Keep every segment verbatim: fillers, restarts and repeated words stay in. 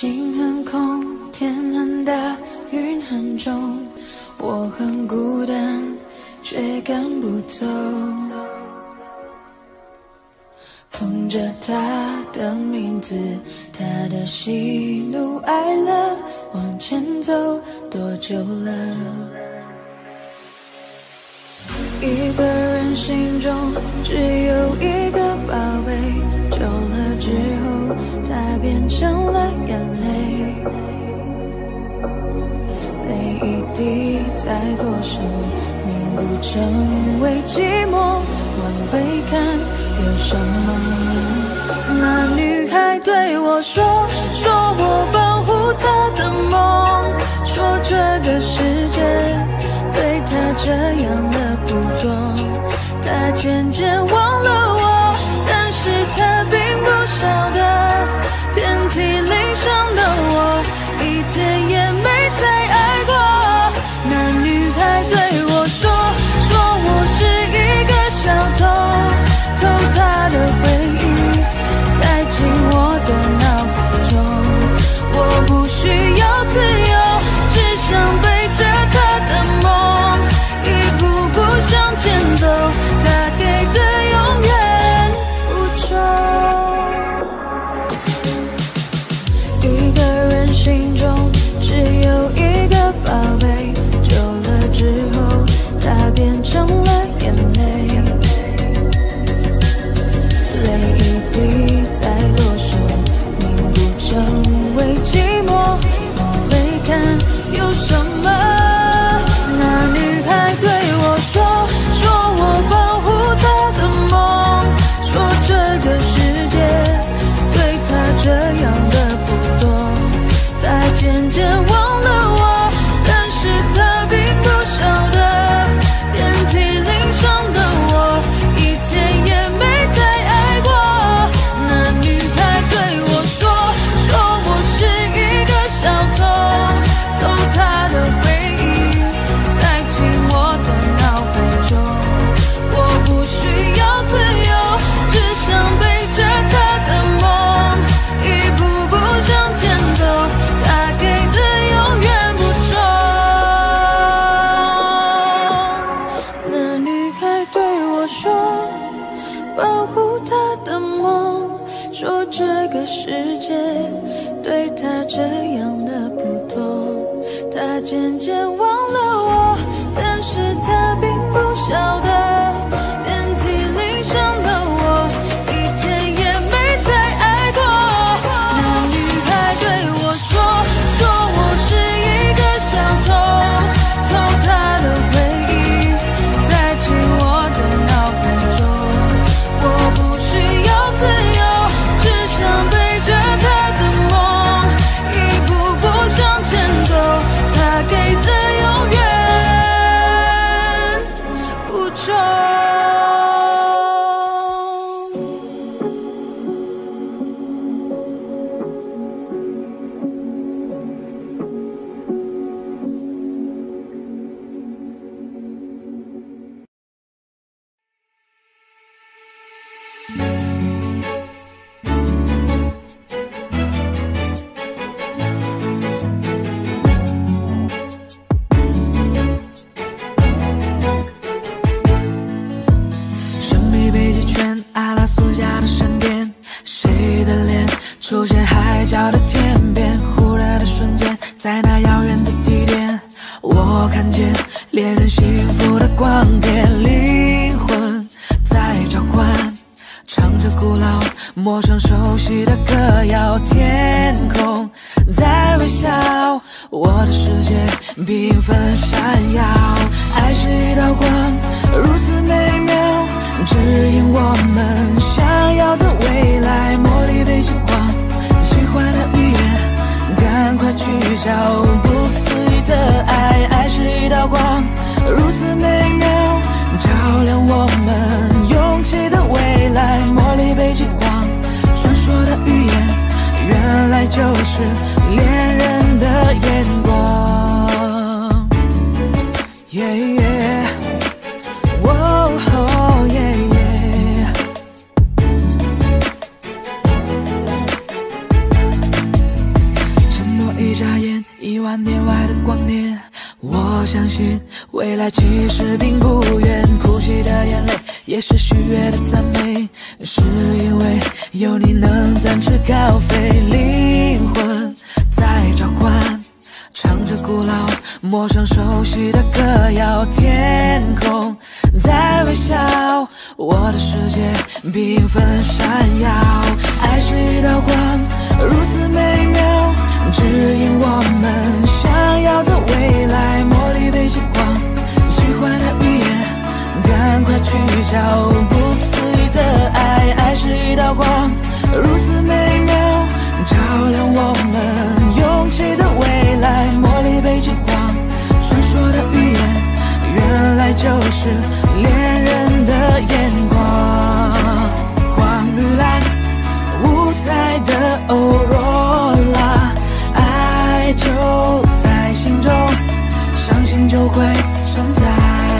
心很空，天很大，云很重，我很孤单，却赶不走。捧着他的名字，他的喜怒哀乐，往前走多久了？一个人心中只有一个宝贝，久了之后，它变成了眼泪，泪一滴在左手凝固成为寂寞，往回看有什么？那女孩对我说，说我保护她的梦，说这个世界对她这样的不多，她渐渐忘了我，但是她并不晓得，遍体鳞伤的我，一天也没再爱过。那女孩对我说，说我是一个小偷，偷她的回忆，塞进我的脑海中。我不需要自由，只想背着她的梦，一步步向前走，她给的永远不重。一个人心中只有一个宝贝，久了之后，它变成了眼泪，泪一滴在左手凝固成为寂寞，往回看有什么？那女孩对我说，说我保护她的梦，说这个世界对她这样的不多，她渐渐忘了我，但是她并不晓得，遍体鳞伤的我，一天也没再爱过。那女孩对我说，说我是一个小偷，偷她的回忆，塞进我的脑海中。我不需要自由，只想背着她的梦，一步步向前走，她给的永远不重。那女孩对我说，保护她的梦，说这个世界对她这样的不多，她渐渐忘了我，但是她并不晓得，遍体鳞伤的我，一天也没再爱过。那女孩对我说，说我是一个小偷，偷她的回忆，塞进我的脑海中。我不需要自由，只想背着她的梦，一步步向前走，她给的永远不重。 神秘北极圈，阿拉斯加的闪电，谁的脸出现海角的天边？忽然的瞬间，在那遥远的地点，我看见恋人幸福的光点，灵魂在召唤，唱着古老陌生熟悉的歌谣，天空在微笑，我的世界缤纷闪耀。爱是一道光，如此美妙，指引我们想要的未来。茉莉北极光，喜欢的语言，赶快去找不思议的爱。爱是一道光，如此美妙，照亮我们勇气的未来。茉莉北极光，传说的语言，原来就是恋人的眼光。Yeah, yeah. Whoa, oh, yeah, yeah. 万年外的光年。我相信未来其实并不远，哭泣的眼泪也是喜悦的赞美，是因为有你能展翅高飞。灵魂在召唤，唱着古老陌生熟悉的歌谣，天空在微笑，我的世界缤纷闪耀。爱是一道光，如此美妙，指引我们想要的未来。茉莉被极光，喜欢的语言，赶快聚焦不思议的爱。爱是一道光，如此美妙，照亮我们勇气的未来。茉莉被极光，传说的语言，原来就是恋人的眼光。黄绿蓝，五彩的欧若拉，爱就在心中，相信就会存在。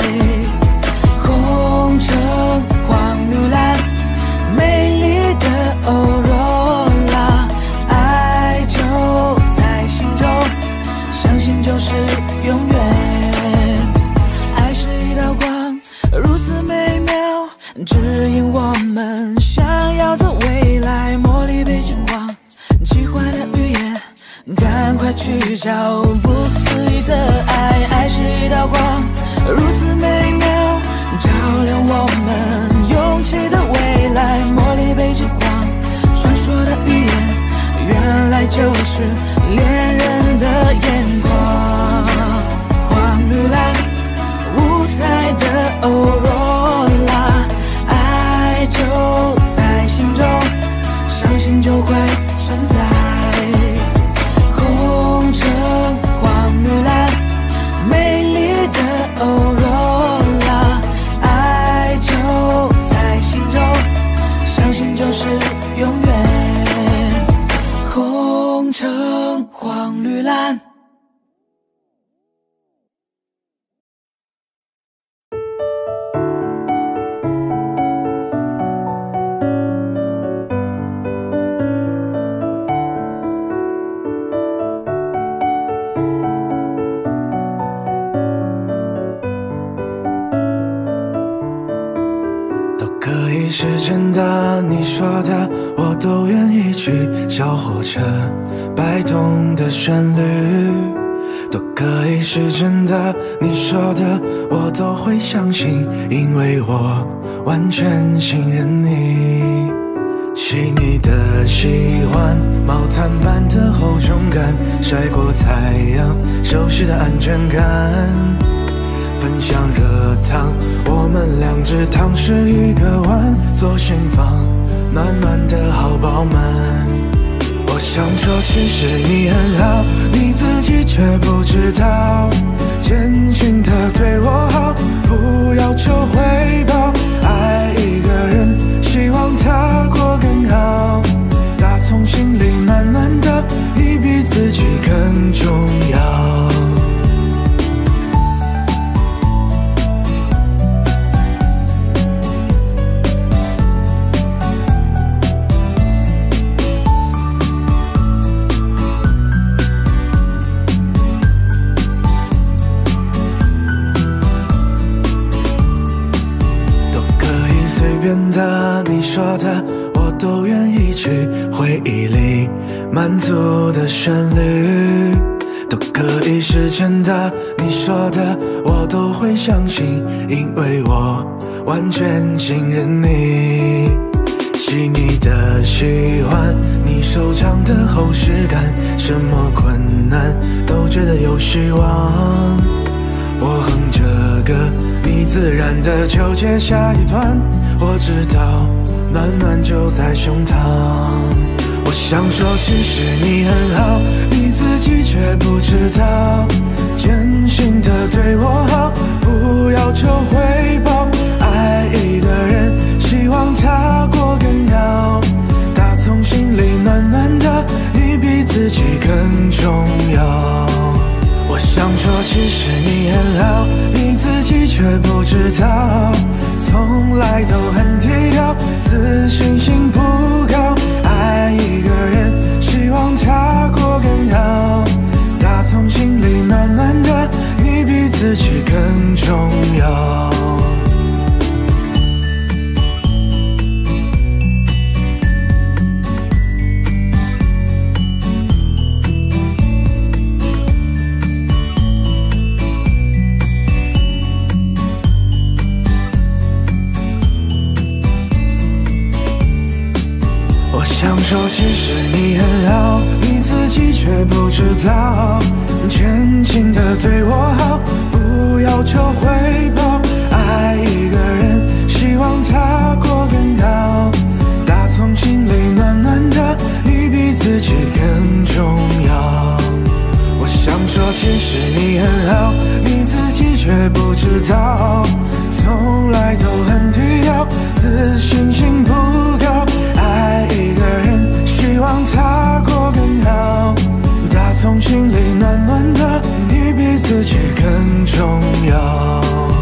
红橙黄绿蓝，美丽的欧若拉，爱就在心中，相信就是永远。爱是一道光，如此美妙，指引我们想要的未来。茉莉被金光，奇幻的语言，赶快聚焦不思议的爱。爱是一道光，如此美妙，照亮我们勇气的未来。茉莉被极光，传说的语言，原来就是恋人的眼光。黄绿蓝，五彩的欧若拉，爱就在心中，相信就会存在。红橙黄绿蓝，美丽的欧若拉，爱就在心中，相信就是永远。红橙黄绿蓝。 是真的，你说的我都愿意去。小火车摆动的旋律都可以是真的，你说的我都会相信，因为我完全信任你。细腻的喜欢，毛毯般的厚重感，晒过太阳，熟悉的安全感。分享热汤，我们两只汤匙一个碗，左心房暖暖的好饱满。我想说其实你很好，你自己却不知道，真心的对我好，不要求回报。爱一个人，希望他过更好，打从心里暖暖的，你比自己更重要。的你说的我都愿意去，回忆里满足的旋律都可以是真的，你说的我都会相信，因为我完全信任你。细腻的喜欢，你手掌的厚实感，什么困难都觉得有希望。我哼着歌，你自然的就接下一段，我知道暖暖就在胸膛。我想说其实你很好，你自己却不知道，真心的对我好，不要求回报。爱一个人，希望他过更好，打从心里暖暖的，你比自己更重要。我想说其实你很好，你自己却不知道，从来都很低调，自信心不高。爱一个人，希望他过更好，打从心想说其实你很好，你自己却不知道，浅浅的对我好，不要求回报。爱一个人，希望他过更好，打从心里暖暖的，你比自己更重要。我想说其实你很好，你自己却不知道，从来都很低调，自信心不高。爱一个人，希望他过更好，打从心里暖暖的，你比自己更重要。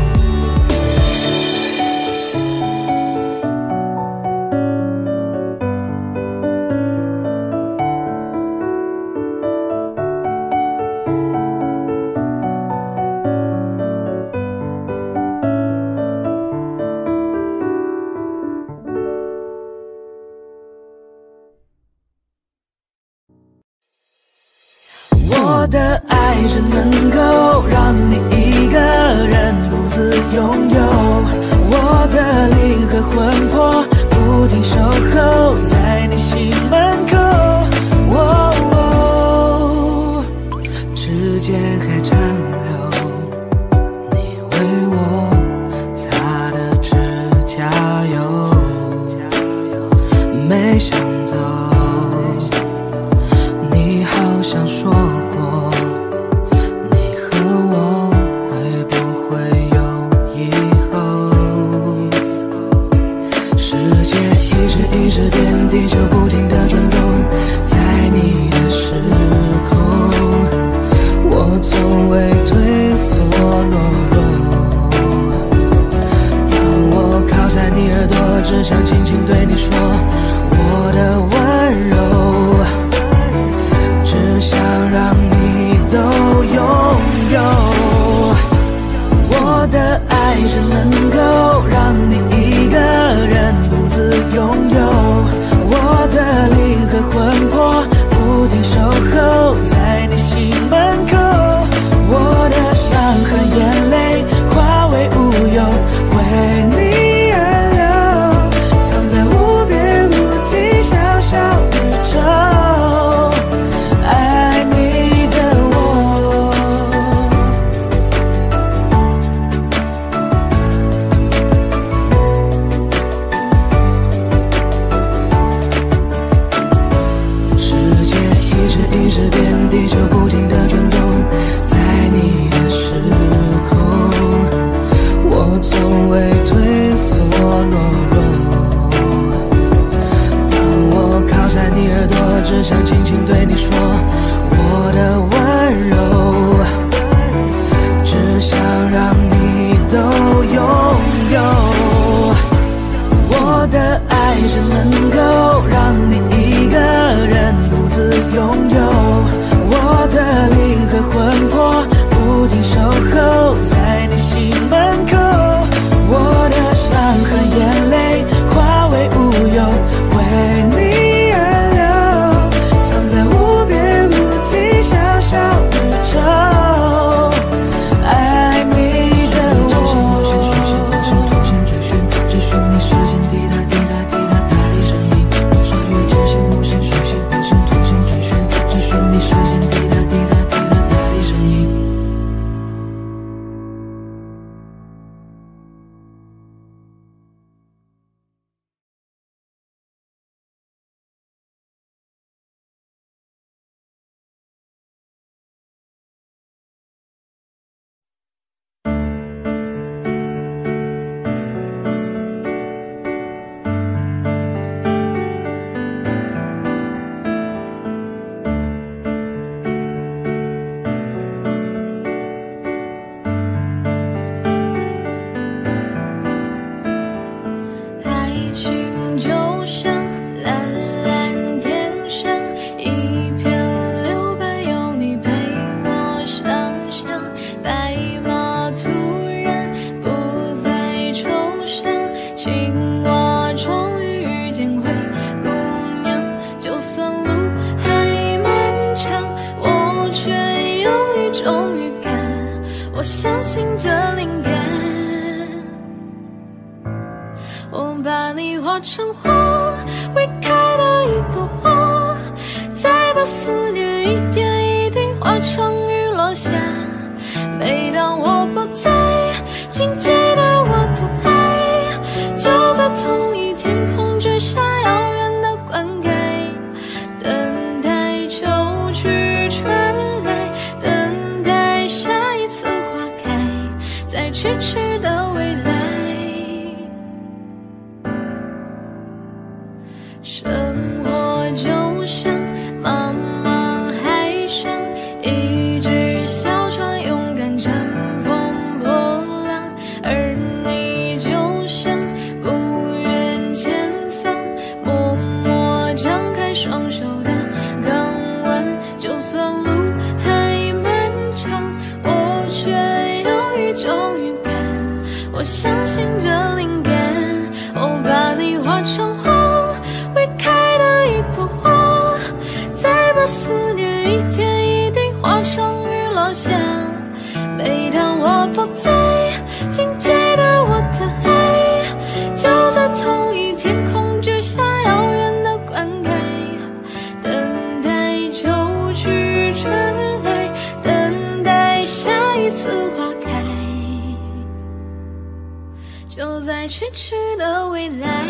我的爱是能够让你一个人独自拥有，我的灵和魂魄不停守候在你心门口。哦哦，指尖还残留你为我擦的指甲油，没想走，你好像说过你和我会不会有以后。世界一直一直变，地球不停地转动，在你的时空我从未退缩落落。当我靠在你耳朵，只想轻轻对你说我的温柔，只想让你都拥有。我的爱是能够让你一个人独自拥有，我的灵和魂魄不停守候在你心门口。我的伤和眼泪化为乌有，为你而流，藏在无边无际小小宇宙。爱你的我，世界一直一直变，地球不停地转动，在你的时空我从未退缩落落。当我靠在你耳朵，只想轻轻对你说我的温柔，只想让你都拥有。我的爱是能够让你一个人独自拥有，我的灵和魂魄不停守候在你心门口。我的伤和眼泪化为乌有，为你而流，藏在无边无际小小宇宙。爱你的我，突现追寻，追寻你视线滴答滴答滴答答的声音。我穿越天线无限熟悉，互相突现追寻，追寻你视线滴答滴答滴答答的声音。 爱情就像蓝蓝天上一片留白，有你陪我想象，白马突然不再抽象，青蛙终于遇见灰姑娘。就算路还漫长，我却有一种预感，我相信这灵感。我把你化成花，未开的一朵在迟迟的未来。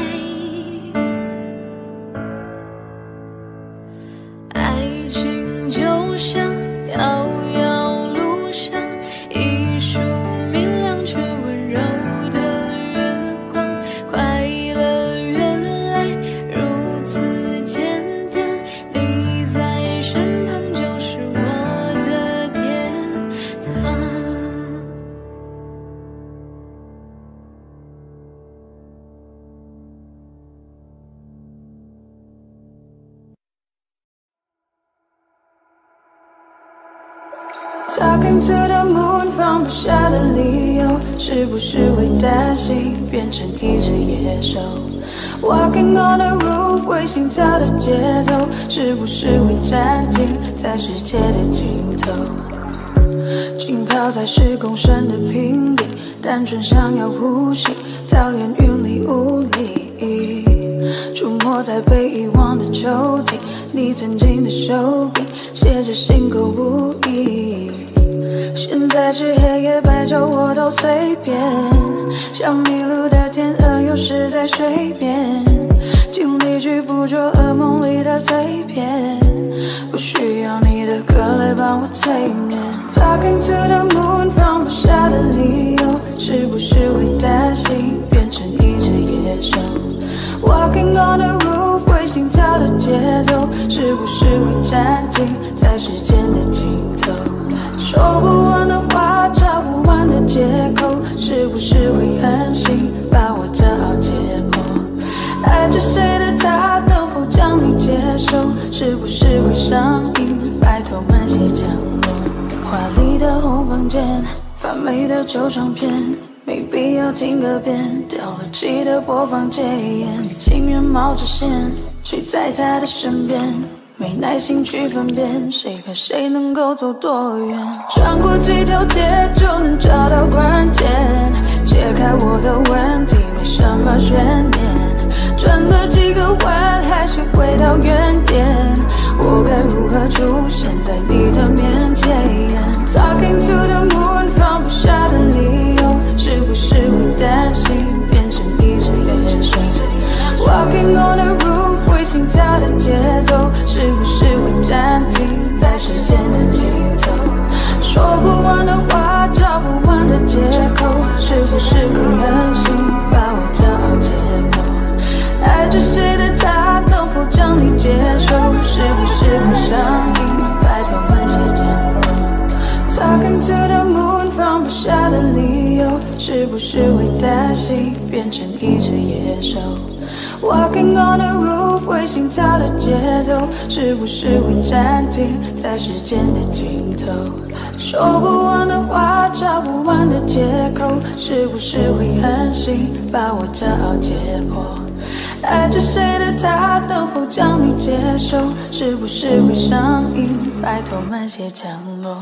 爱情就像遥遥路上一束明亮却温柔的月光，快乐原来如此简单，你在身旁就是我的天堂。Talking to the moon， 放不下的理由，是不是会担心变成一只野兽 ？Walking on the roof， 会心跳的节奏，是不是会暂停在世界的尽头？浸泡在十公升的瓶底，单纯想要呼吸，讨厌云里雾里。出没在被遗忘的抽屉，你曾经的手笔，写着心口不一。现在是黑夜白昼我都随便，像迷路的天鹅有时在水边，尽力去捕捉噩梦里的碎片，不需要你的歌来帮我催眠。 Talking to the moon， 放不下的理由，是不是会担心变成一只野兽？ Walking on the roof， 会心跳的节奏，是不是会暂停在时间的尽头？说不完的话，找不完的借口，是不是会狠心把我骄傲解剖？爱着谁的他，能否将你接受？是不是会上瘾？拜托慢些降落。华丽的红房间，发霉的旧唱片。 没必要听个遍，掉了漆的播放戒烟，情愿冒着险，睡在他的身边，没耐心去分辨谁和谁能够走多远。穿过几条街就能找到关键，解开我的问题，没什么悬念。转了几个弯，还是回到原点，我该如何出现在你的面前 ？Talking to the moon， 放不下的理由。 是不是会担心变成一只野兽 ？Walking on the roof， 会心跳的节奏，是不是会暂停在时间的尽头？说不完的话，找不完的借口，是不是会狠心把我骄傲解剖？爱着谁的他，能否将你接受？是不是会上瘾？拜托慢些降落。Talking to the moon， 放不下的理由。 是不是会担心变成一只野兽 ？Walking on the roof， 会心跳的节奏，是不是会暂停在时间的尽头？说不完的话，找不完的借口，是不是会狠心把我骄傲解剖？爱着谁的他，能否将你接受？是不是会上瘾？拜托慢些降落。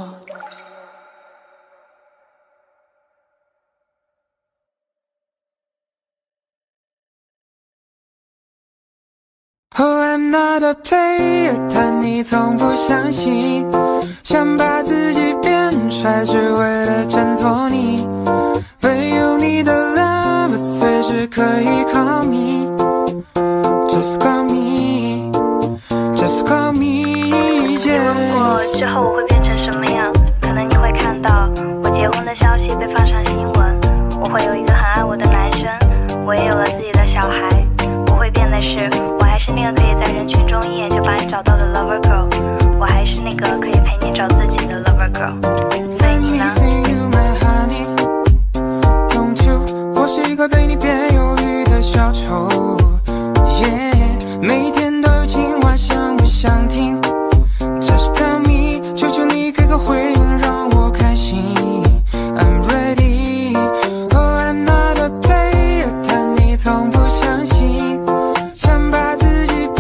Oh, I'm not a player， 但你从不相信，想把自己变帅，只为了挣脱你。唯有你的 love， 随时可以 call me，just call me，just call me。Yeah。 问过之后我会变成什么样？可能你会看到我结婚的消息被放上新闻，我会有一个很爱我的男生，我也有了自己的小孩。我会变的是。 我还是那个可以在人群中一眼就把你找到的 lover girl， 我还是那个可以陪你找自己的 lover girl。所以你呢？我是一个被你变忧郁的小丑， yeah， 每天都有情话，想不想听 ？Just tell me， 求求你给个回应，让我开心。I'm ready，Oh I'm not a player， 但你从不相信。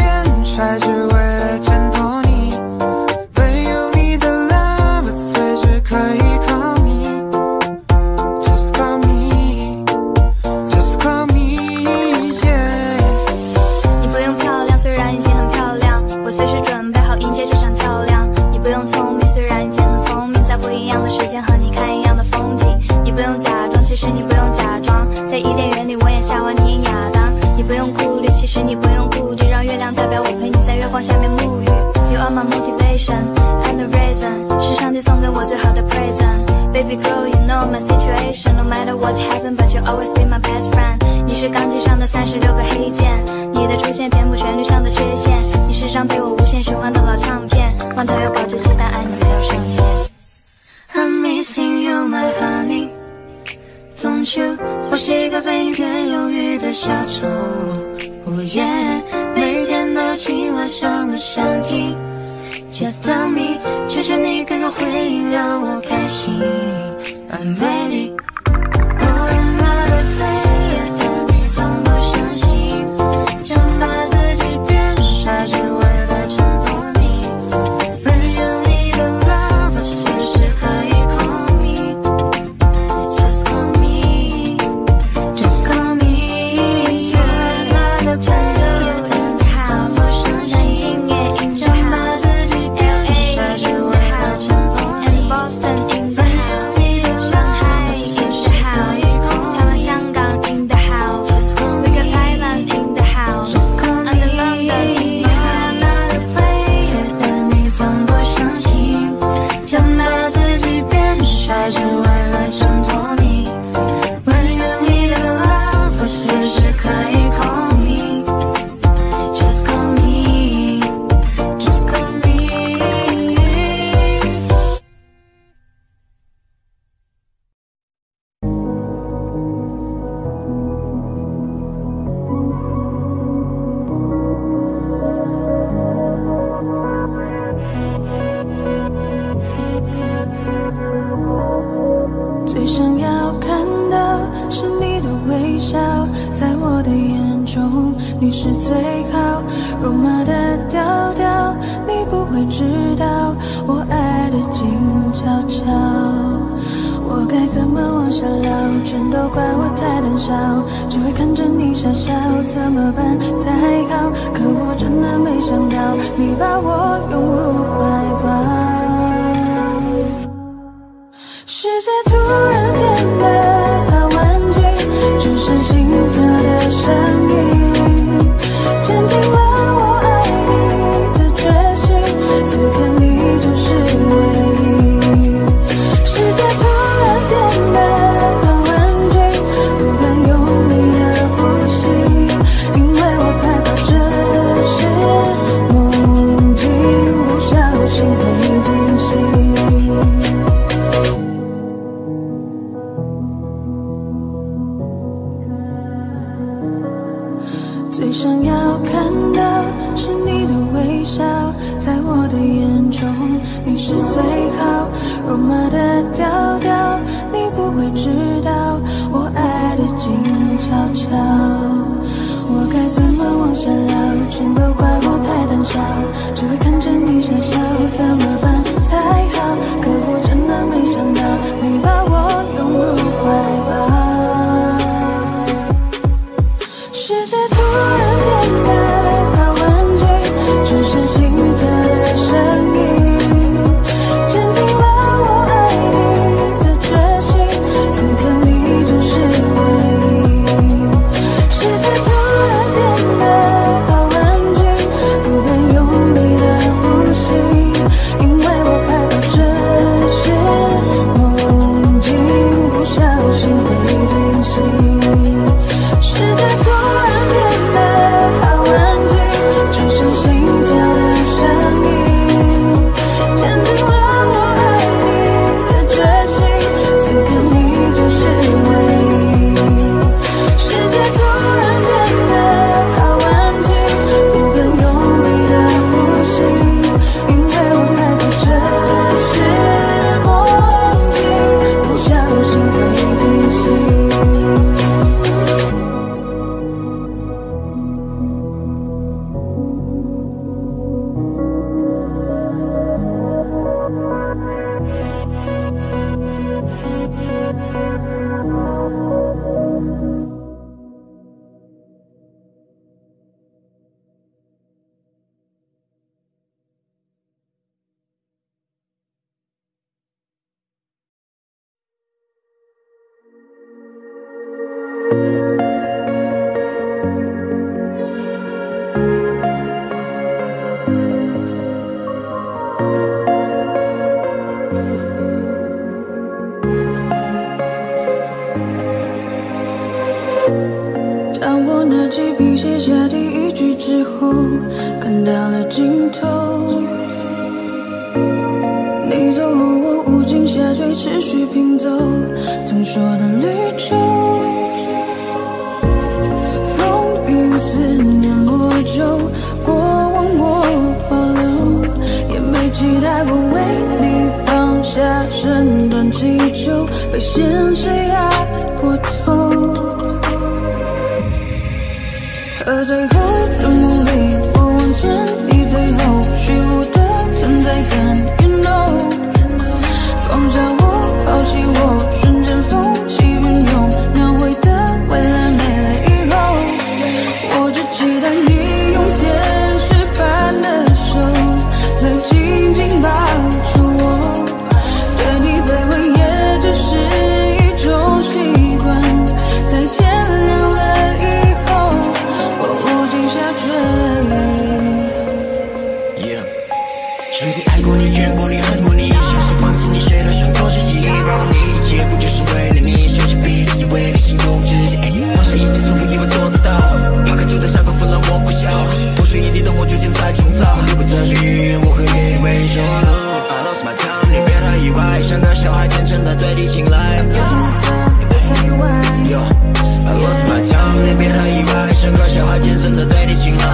只为了挣脱你，唯有你的 love， 随时 my motivation and the reason 是上帝送给我最好的 present Baby girl you know my situation No matter what happen but you always be my best friend 你是钢琴上的三十六个黑键你的出现填补旋律上的缺陷你是张陪我无限循环的老唱片罐头有保质期但爱你没有上限 I'm missing you my honey Don't you 我是一个被你越犹豫的小丑 Oh yeah 每天都青蛙想不想听 Just tell me 求求你给个回应让我开心 I'm ready Oh I'm not a player 但你从不相信想把自己变帅只为了衬托你 When you need a love 随时可以 call me Just call me Just call me I'm not a player 但你从不相信想把自己变帅只为了衬托你 Boston in the house 上海 in the house 台湾香港 in the house We got Thailand in the house I'm in London in the house I'm not a player 但你从不相信想把自己变帅只为了衬托你 When you need a love 随时可以 call me Just call me Just call me 最想要看到是你的微笑，在我的眼中你是最好，肉麻的调调，你不会知道我爱的静悄悄。我该怎么往下聊？全都怪我太胆小，只会看着你傻笑，怎么办才好？可我真的没想到，你把我拥入怀抱。世界突然变得好安静，只剩心跳的声音，坚定了我爱你的决心。此刻你就是唯一。世界突然变得好安静，不敢用力的呼吸，因为我害怕这是梦境，不小心会惊醒。最想要看到是你的微笑，在我的眼中你是最好，肉麻的调调，你不会知道我爱的静悄悄。我该怎么往下聊？全都怪我太胆小，只会看着你傻笑，怎么办才好？可我真的没想到，你把我拥入怀抱。世界突然变得好安静，只剩心跳的声音，坚定了我爱你的决心。此刻你就是唯一。世界突然变得好安静，不敢用力的呼吸，因为我害怕这是梦境，不小心会惊醒。世界突然变得好安静，只剩心跳的声音，坚定了我爱你的决心。此刻你就是唯一。世界突然变得好安静，不敢用力的呼吸，因为我害怕这是梦境，不小心会惊醒。 尽头。你走后，我无尽下坠，持续拼凑曾说的绿洲。风雨思念魔咒，过往我保留，也没期待过为你放下身段祈求，被现实压过头。而最后的努力，我往前，你最后虚无的存在感 ，You know， 放下我，抛弃我，瞬间风起云涌，描绘的未来没了以后，我只期待你用天使般的手，再紧紧抱住我，对你卑微也只是一种习惯，在天亮了以后，我无尽下坠。 Yeah， 曾经爱过你，怨过你，恨过你，像是放肆你，谁都想做自己，让你一切不就是为了你，休息彼此，为你心中自己，放下一切束缚，以为做得到，怕可就在伤口纷乱，我苦笑，不是一地的我逐渐在重造，如果这是预言，我会给你微笑。I lost my time， 你别太意外，像个小孩天真的对你青睐。Yo， I lost my time， 你别太意外，像个小孩天真的对你青睐。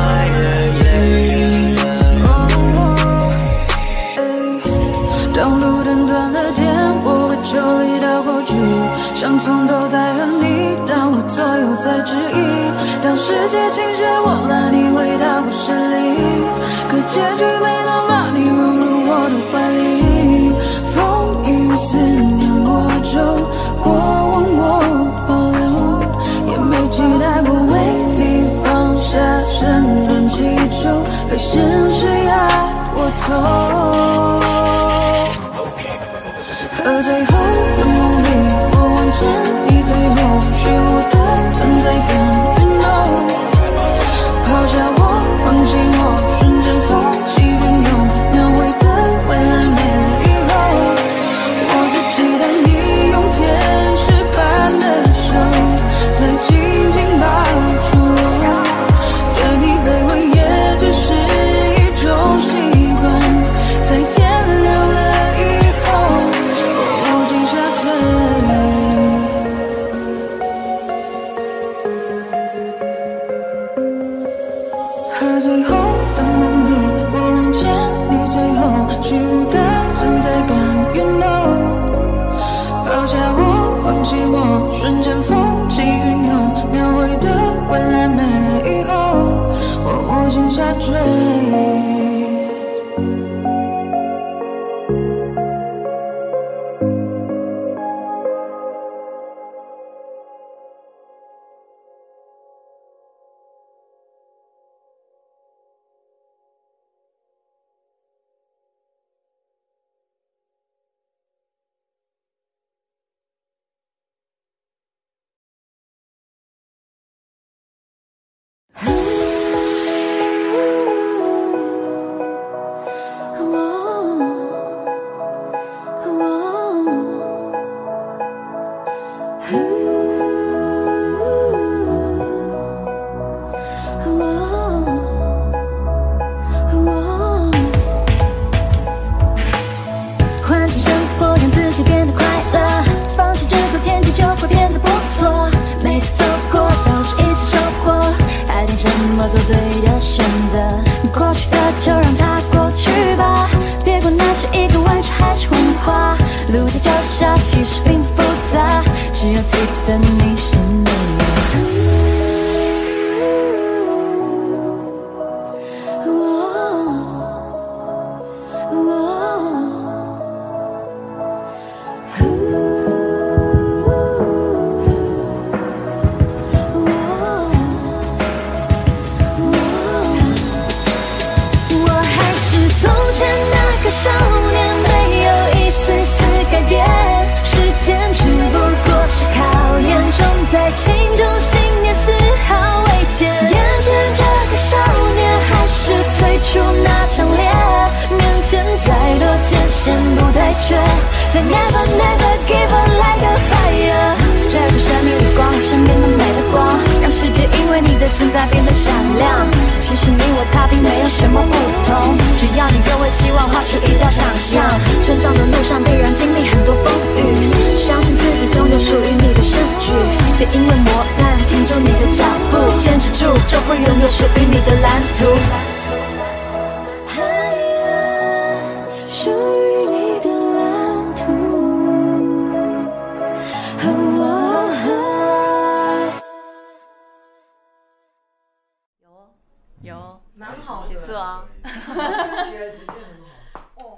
当路灯转了点，我会抽离到过去，想从头再和你，当我左右在质疑，当世界倾斜，我拉你回到故事里，可结局没能把你融入我的怀里。风雨思念魔咒，过往我保留，也没期待过为你放下身段祈求，被现实压过头。而最后的努力，我往前，你最后虚无的存在感 ，You know， 抛下我，放弃我，瞬间风起云涌，描绘的未来没了以后，我只期待你用天使般的手，再紧紧抱住我，对你卑微也只是一种习惯，在天亮了以后。和最后的努力，我往前，你最后虚无的存在感 ，You know， 抛下我，放弃我，瞬间风起云涌，描绘的未来没了以后，我无尽下坠。 换种生活，让自己变得快乐，放弃执着，天气就会变得不错。每次走过都是一次收获，爱听什么做对的选择。过去的就让它过去吧，别管那是一个玩笑还是谎话。路在脚下，其实并不复杂，只要记得你是你。少年没有一丝丝改变，时间只不过是考验，种在心中信念丝毫未减。眼前这个少年还是最初那张脸，面前再多艰险不退却，再 never never give up like a fire。这个生命的光，身边的美的光，让世界因为你的的存在变得闪亮。其实你我他并没有什么不同，只要你给我希望，画出一道想象。成长的路上必然经历很多风雨，相信自己终有属于你的诗句。别因为磨难停住你的脚步，坚持住，就会拥有属于你的蓝图。属于你的蓝图。 有有，蛮好的，是啊。起来时间很好。哦。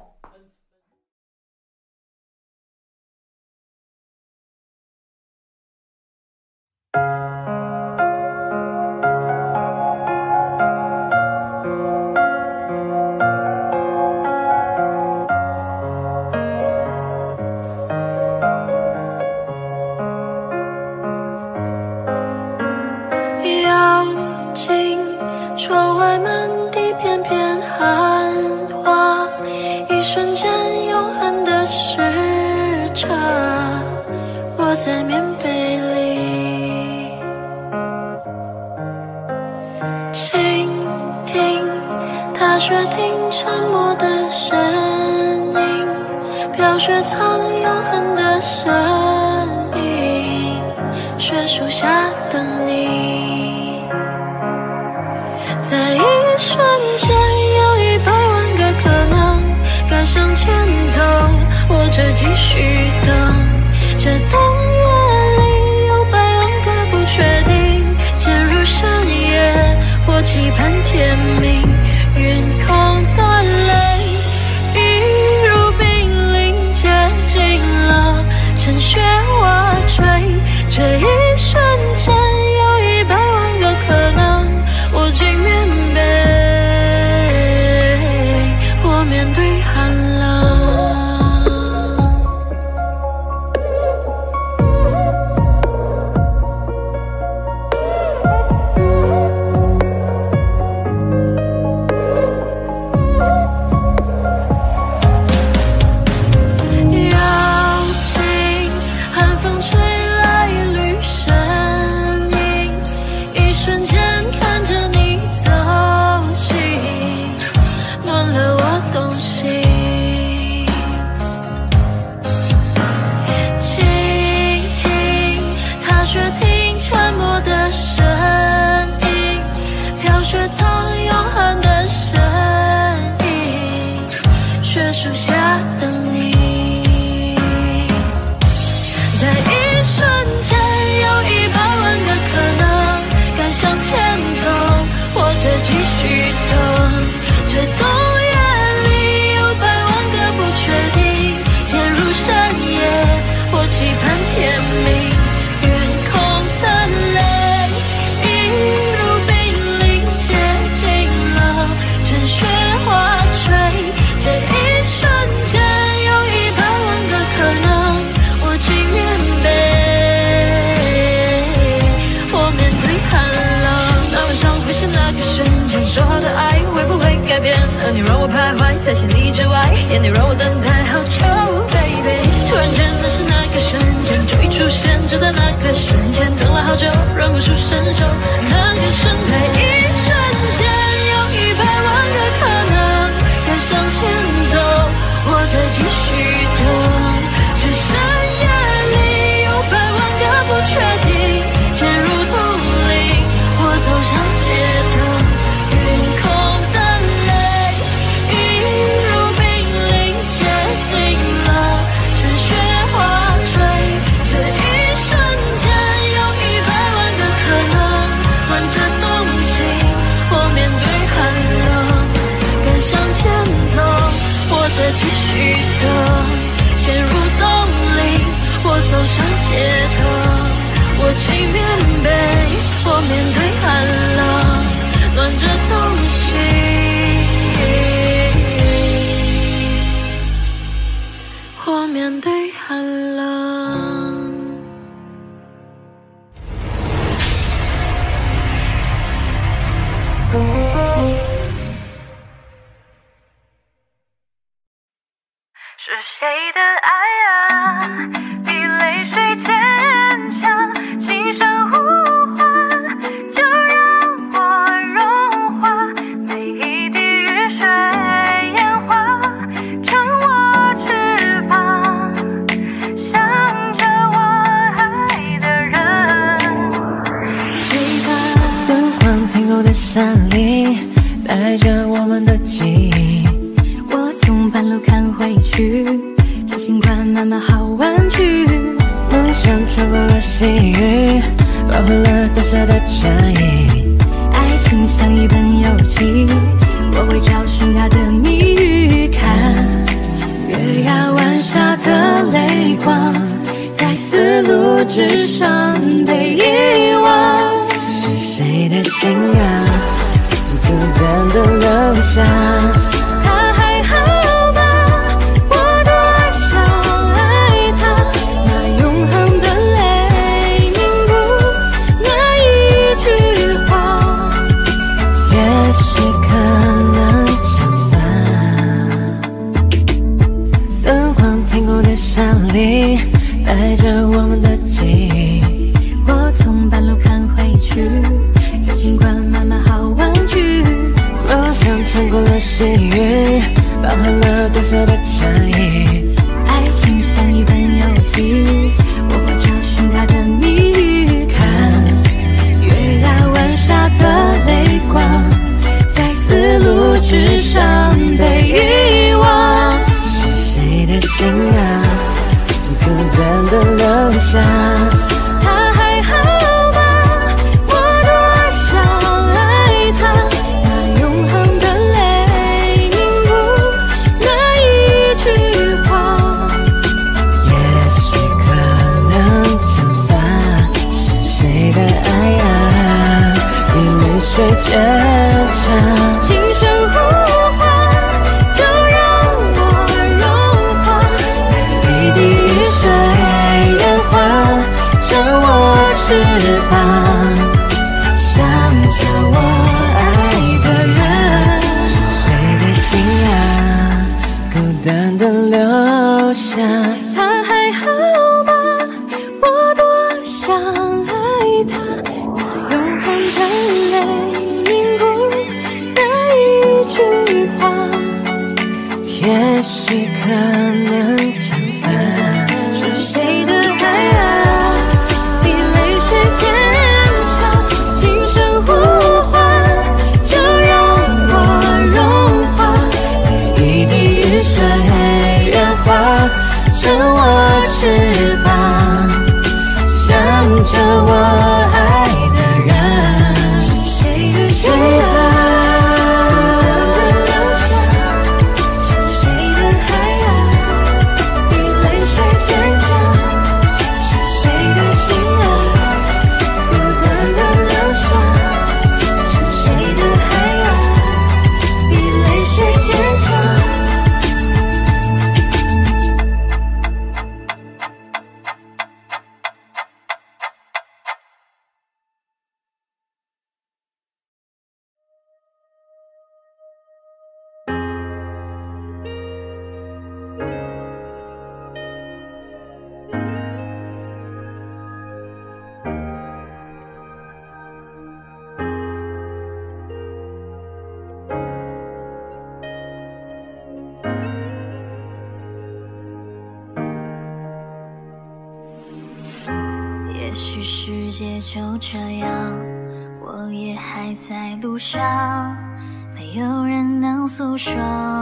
窗外满地片片寒花，一瞬间永恒的时差，窝在棉被里，倾听踏雪听沉默的声音，飘雪藏永恒的身影，雪树下等你。在一瞬间，有一百万个可能，该向前走，或者继续等。这冬夜里有百万个不确定，渐入深夜，或期盼天明。云空的泪，一如冰凌接近了，趁雪花坠。这一瞬间，有一百万个可能。我进棉被，我面对寒冷。邀请寒风吹来一缕声音，一瞬间。雪藏永恒的身影，雪树下等你。在一瞬间，有一百万个可能，该向前走，或者继续等。这冬夜里有百万个不确定，渐入深夜，或期盼天明。云空的泪，一如冰凌。趁雪花坠，这一瞬间有一百万个可能。我进棉被，我面对寒冷。那晚上会是那个瞬间，说好的爱会不会改变？和你让我徘徊在千里之外，眼里让我等待好久 ，baby。突然间，那是那个瞬间，终于出现，就在那个瞬间，等了好久，忍不住伸手，那个瞬间，在一瞬间。一百万个可能，该向前走，或者继续等。这深夜里有百万个不确定，渐入冬令，我走上街灯。云空的泪，一如冰凌接近了，趁雪花坠。这一瞬间有一百万个可能，换着东西，我面对。向前走，或者继续等，陷入冬令，我走上街头，我进棉被，我面对寒冷，暖着东西，我面对寒冷。 是谁的爱啊，比泪水坚强，轻声呼唤，就让回去，这尽管慢慢好玩具。梦想穿过了细雨，包围了多少的战役。爱情像一本游记，我会找寻它的谜语。看月牙湾下的泪光，在丝路之上被遗忘。是谁的心啊，孤单的留下。他还好吗？我多想爱他。那永恒的泪凝固那一句话，也许可能惩罚。灯光停过的山里，带着我们的记忆。我从半路看回去，这尽管慢慢好玩具。梦想穿过了细雨，包含了多少的战役。爱情像一本游记，我会找寻它的谜语。看月牙湾下的泪光，在丝路之上被遗忘。是谁的心啊，孤单的留下。他还好吗？我多想爱他。那永恒的泪凝固那一句话，也许可能惩罚。是谁的爱啊，比泪水坚强。轻声呼唤，就让我融化。一滴雨水演化成我翅膀，想着我爱的人。是谁的心啊，孤单的留下。他还好吗？我多想爱他。那永恒的泪凝固那一句话，也许可能惩罚。是谁的爱啊，比泪水坚强。轻声呼唤，就让我融化。一滴雨水演化成我翅膀，想着我爱的人。是谁的心啊，是谁的爱啊，比泪水坚强。是谁的心啊，孤单的留下。是谁的爱啊，比泪水坚强。也许世界就这样，我也还在路上，没有人能诉说。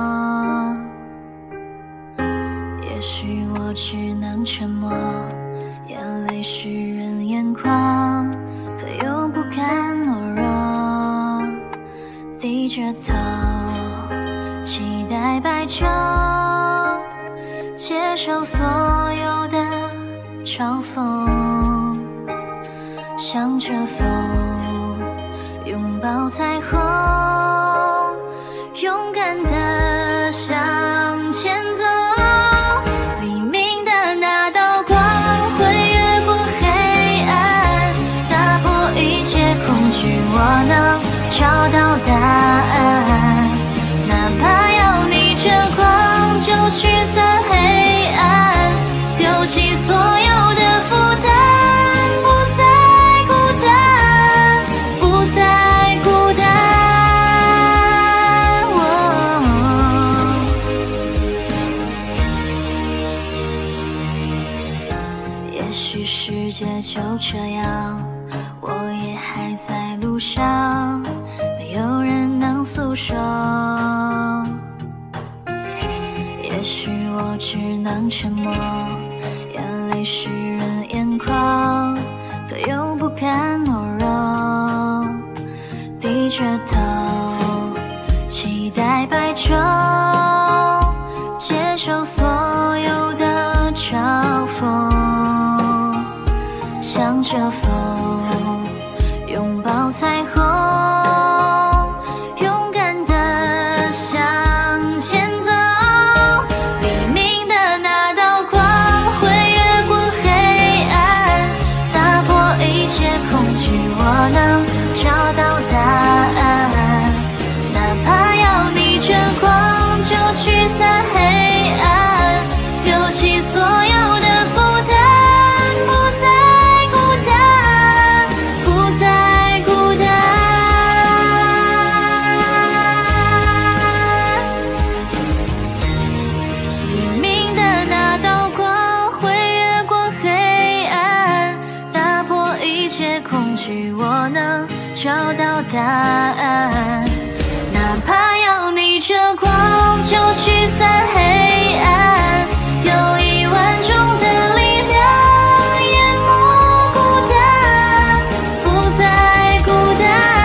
也许我只能沉默，眼泪湿润眼眶，可又不敢懦弱，低着头期待白昼，接受所有的嘲讽。向着风，拥抱彩虹，勇敢地向前走。黎明的那道光会越过黑暗，打破一切恐惧，我能找到答案。哪怕要逆着光，就驱散黑暗，丢弃所有的负担。世界就这样，我也还在路上，没有人能诉说。也许我只能沉默，眼泪湿润眼眶，可又不敢懦弱，低着头期待白昼，接受所有的嘲讽，向着风拥抱彩虹，勇敢地向前走，黎明的那道光会越过黑暗，打破一切恐惧，我能找到答案，哪怕要逆着光就驱散黑暗，丢弃所有的负担，不再孤单，不再孤单。黎明的那道光会越过黑暗，打破一切恐惧，我能找到答案，哪怕要逆着光就驱散黑暗，有一万种的力量淹没孤单，不再孤单。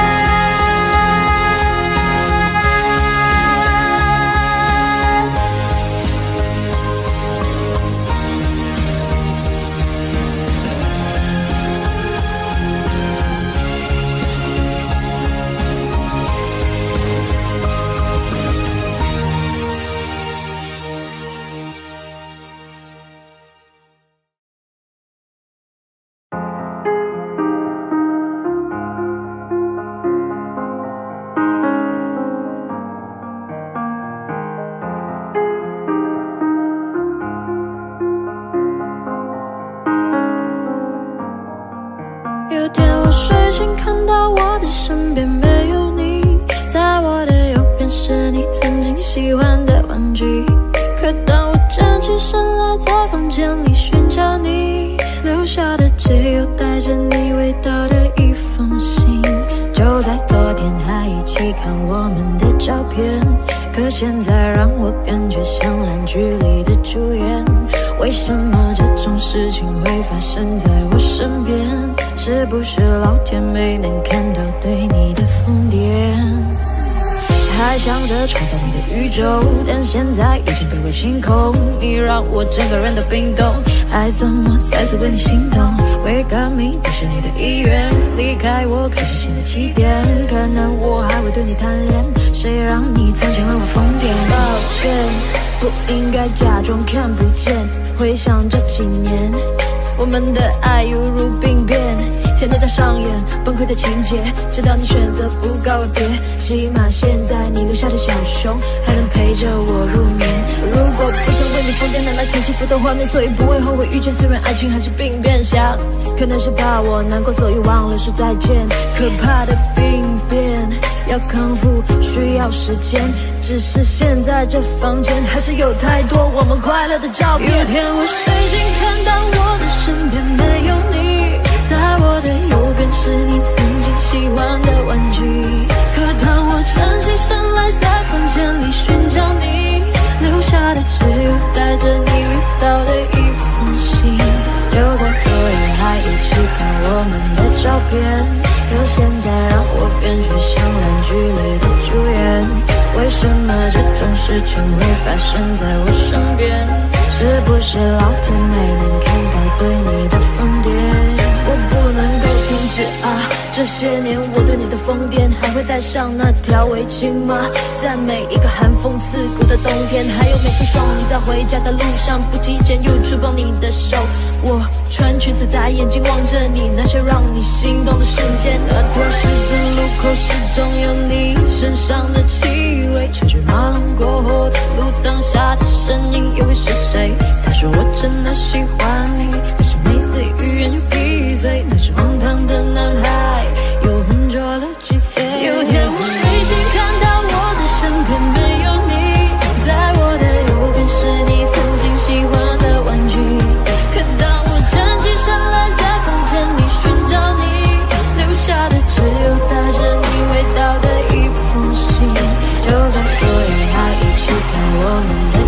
有天我睡醒，看到我的身边没有你，在我的右边是你曾经喜欢的玩具。可当我站起身来，在房间里寻找你留下的，只有带着你味道的一封信。就在昨天还一起看我们的照片，可现在让我感觉像烂剧里的主演。为什么这种事情会发生在我身边？是不是老天没能看到对你的疯癫？还想着创造你的宇宙，但现在已经被我清空。你让我整个人都冰冻，还怎么再次为你心动？为革命不是你的意愿，离开我开始新的起点。可能我还会对你贪恋，谁让你曾经为我疯癫？抱歉，不应该假装看不见。回想这几年，我们的爱犹如病变，天天在上演崩溃的情节，直到你选择不告而别。起码现在你留下的小熊还能陪着我入眠。如果不曾为你疯癫，拿来曾幸福的画面，所以不会后悔遇见。虽然爱情还是病变，想可能是怕我难过，所以忘了说再见。可怕的病变要康复需要时间，只是现在这房间还是有太多我们快乐的照片。有天我睡醒，看到我的身边没有你，在我的右边是你曾经喜欢的玩具。可当我站起身来，在房间里寻找你留下的，只有带着你味道的一封信。就在昨夜还一起看我们的照片，可现在让我感觉像烂剧里的主演。为什么这种事情会发生在我身边？是不是老天没能看到对你的疯癫？我不能够停止啊！这些年我对你的疯癫，还会戴上那条围巾吗？在每一个寒风刺骨的冬天，还有每次送你在回家的路上，不经意间又触碰你的手。我穿裙子在眼睛望着你，那些让你心动的瞬间。那条十字路口始终有你身上的气味，车水马龙过后的路灯下的身影又会是谁？他说我真的喜欢你，可是每次欲言又闭嘴，那是荒唐的男孩又浑浊了几岁。有天我睡醒，看到我的身边没有你，在我的右边是你曾经喜欢的玩具。可当我站起身来，在房间里寻找你留下的，只有带着你味道的一封信。就在昨夜还一起看我们的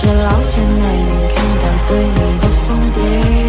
是老姐妹能看到对你的疯癫。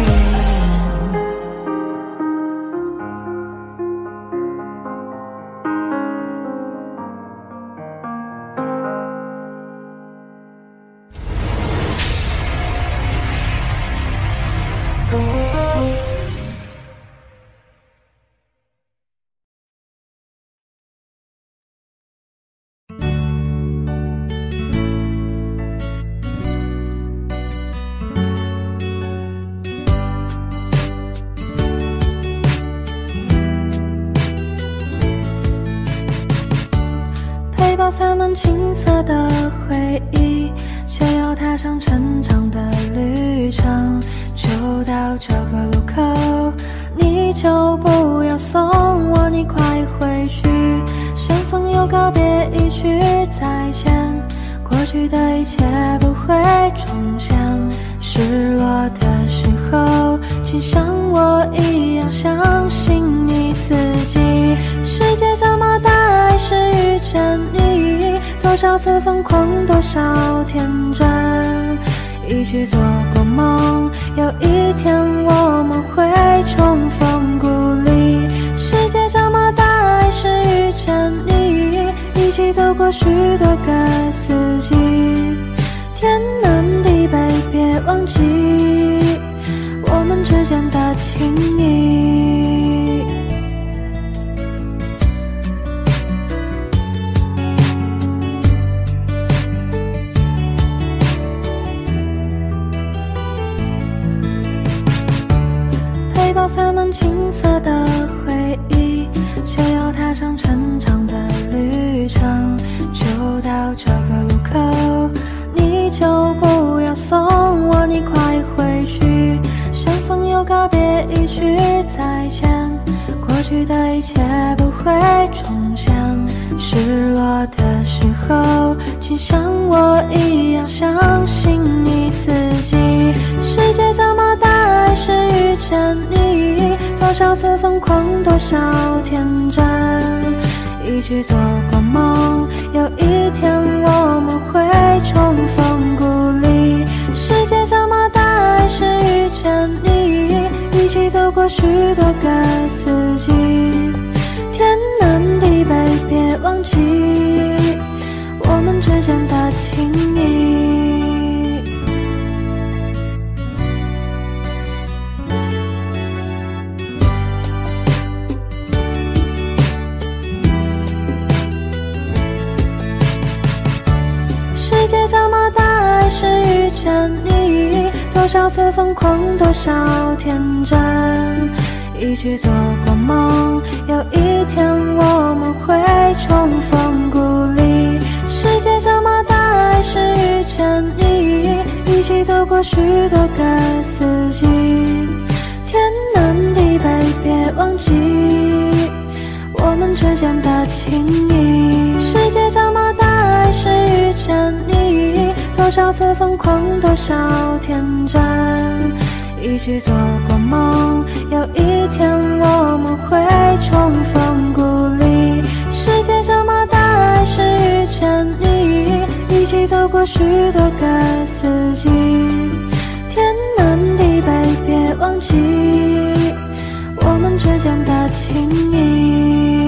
背包塞满青涩的回忆，就要踏上成长的旅程。就到这个路口，你就不要送我，你快回去。相逢又告别，一句再见，过去的一切不会重现。失落的时候，请像我一样相信你自己。世界这么大，爱是遇见你，多少次疯狂，多少天真，一起做过梦，有一天我们会重逢故里。世界这么大，爱是遇见你，一起走过许多个四季。天南地北，别忘记我们之间的情谊。背包塞满青涩的回忆，就要踏上成长的旅程。就到这个路口，你就不要送我，你快回去。相逢又告别，一句再见，过去的一切不会重现。失落的时候，请像我一样相信你自己。世界这么大，爱是遇见你，多少次疯狂，多少天真，一起做过梦，有一天我们会重逢故里。世界这么大，爱是遇见你，一起走过许多个四季。天南地北，别忘记我们之间的情谊。世界这么大，爱是遇见你，多少次疯狂，多少天真，一起做过梦，有一天我们会重逢故里。世界这么大，爱是遇见你，一起走过许多个四季。天南地北，别忘记我们之间的情谊。世界这么大，爱是遇见你，多少次疯狂，多少天真，一起做过梦，有一天我们会重逢故里。世界这么大，爱是遇见你，一起走过许多个四季。天南地北，别忘记我们之间的情谊。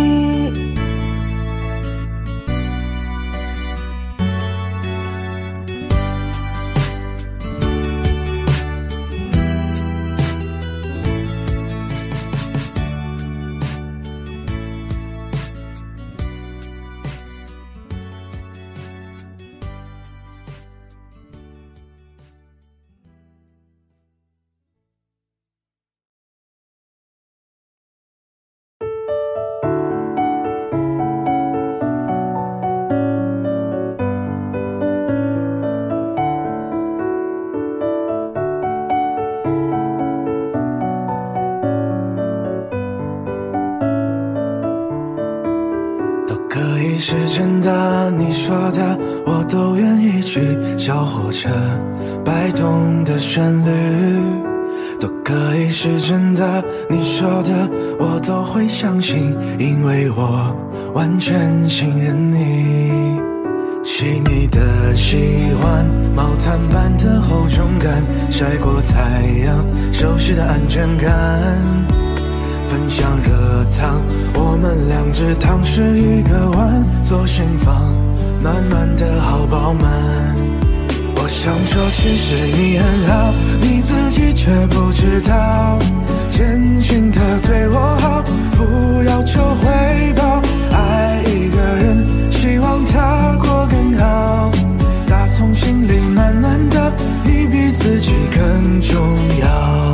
是真的，你说的我都愿意去。小火车摆动的旋律都可以是真的，你说的我都会相信，因为我完全信任你。 细腻的喜欢，毛毯般的厚重感，晒过太阳，熟悉的安全感。分享热汤，我们两只汤匙一个碗，左心房，暖暖的好饱满。我想说其实你很好，你自己却不知道，真心的对我好，不要求回报。爱一个人，希望他过更好，打从心里暖暖的，你比自己更重要。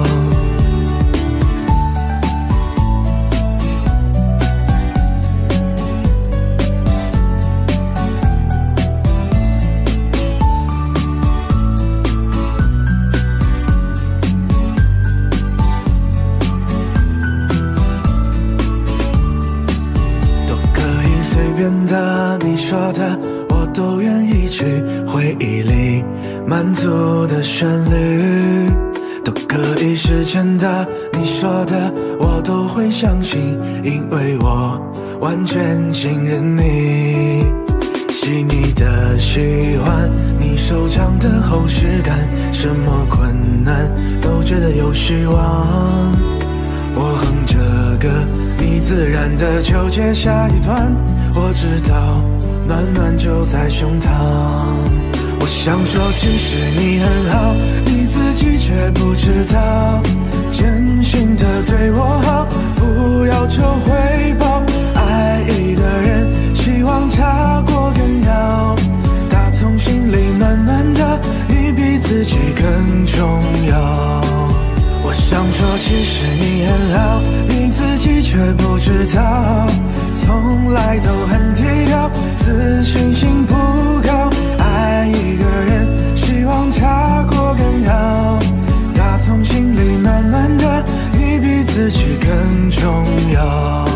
你说的我都愿意去，回忆里满足的旋律都可以是真的，你说的我都会相信，因为我完全信任你。细腻的喜欢，你手掌的厚实感，什么困难都觉得有希望。我哼着歌，你自然的就接下一段，我知道暖暖就在胸膛。我想说其实你很好，你自己却不知道，真心的对我好，不要求回报。爱一个人，希望他过更好，打从心里暖暖的，你比自己更重要。我想说其实你很好，你自己却不知道，从来都很低调，自信心不高。爱一个人，希望他过更好，打从心里暖暖的，你比自己更重要。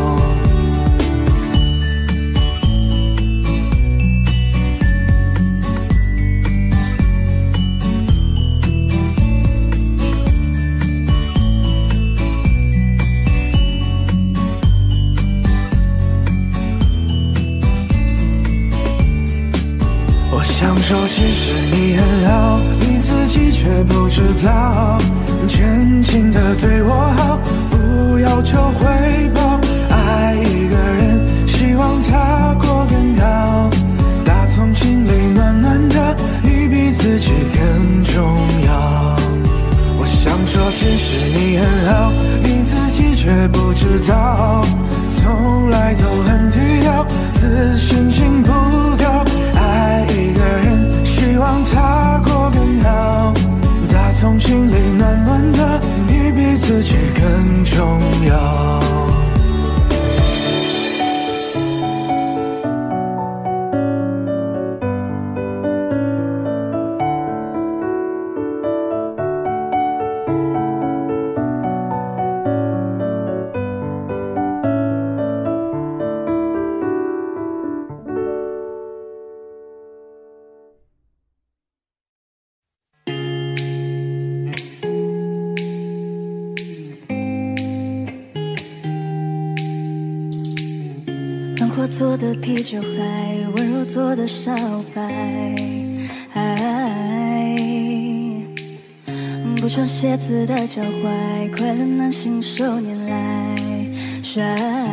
想说其实你很好，你自己却不知道，真心的对我好，不要求回报。爱一个人，希望他过更好，打从心里暖暖的，你比自己更重要。我想说其实你很好，你自己却不知道，从来都很低调，自信心不高。爱一个人，希望他过更好，打从心里暖暖的，你比自己更重要。 我做的啤酒还温柔做的小白，不穿鞋子的脚踝，快乐男信手拈来甩，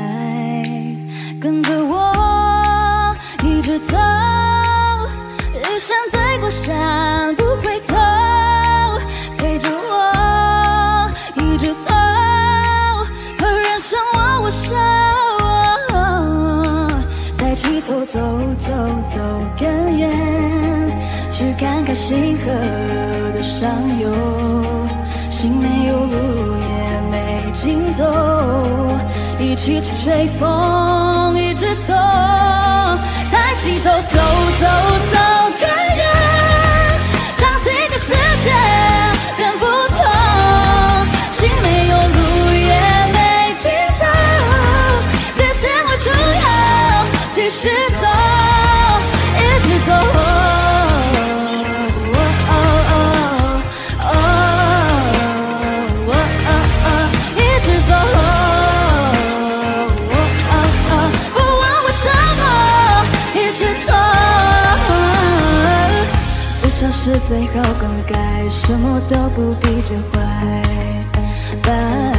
跟着我一直走，理想在过山不回头，陪着我一直走，和人生握握手，抬起头走走走更远，去看看星河的上游，心没有路也没尽头，一起去吹风一直走，抬起头走走走更远，相信这世界变不同，心没有路也没尽头，界限会出要继续走，一直走，不问为什么，一直走。 是最好更改，什么都不必介怀。拜，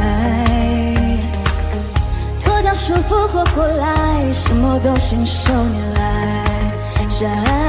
脱掉束缚活过来，什么都信手拈来。摘，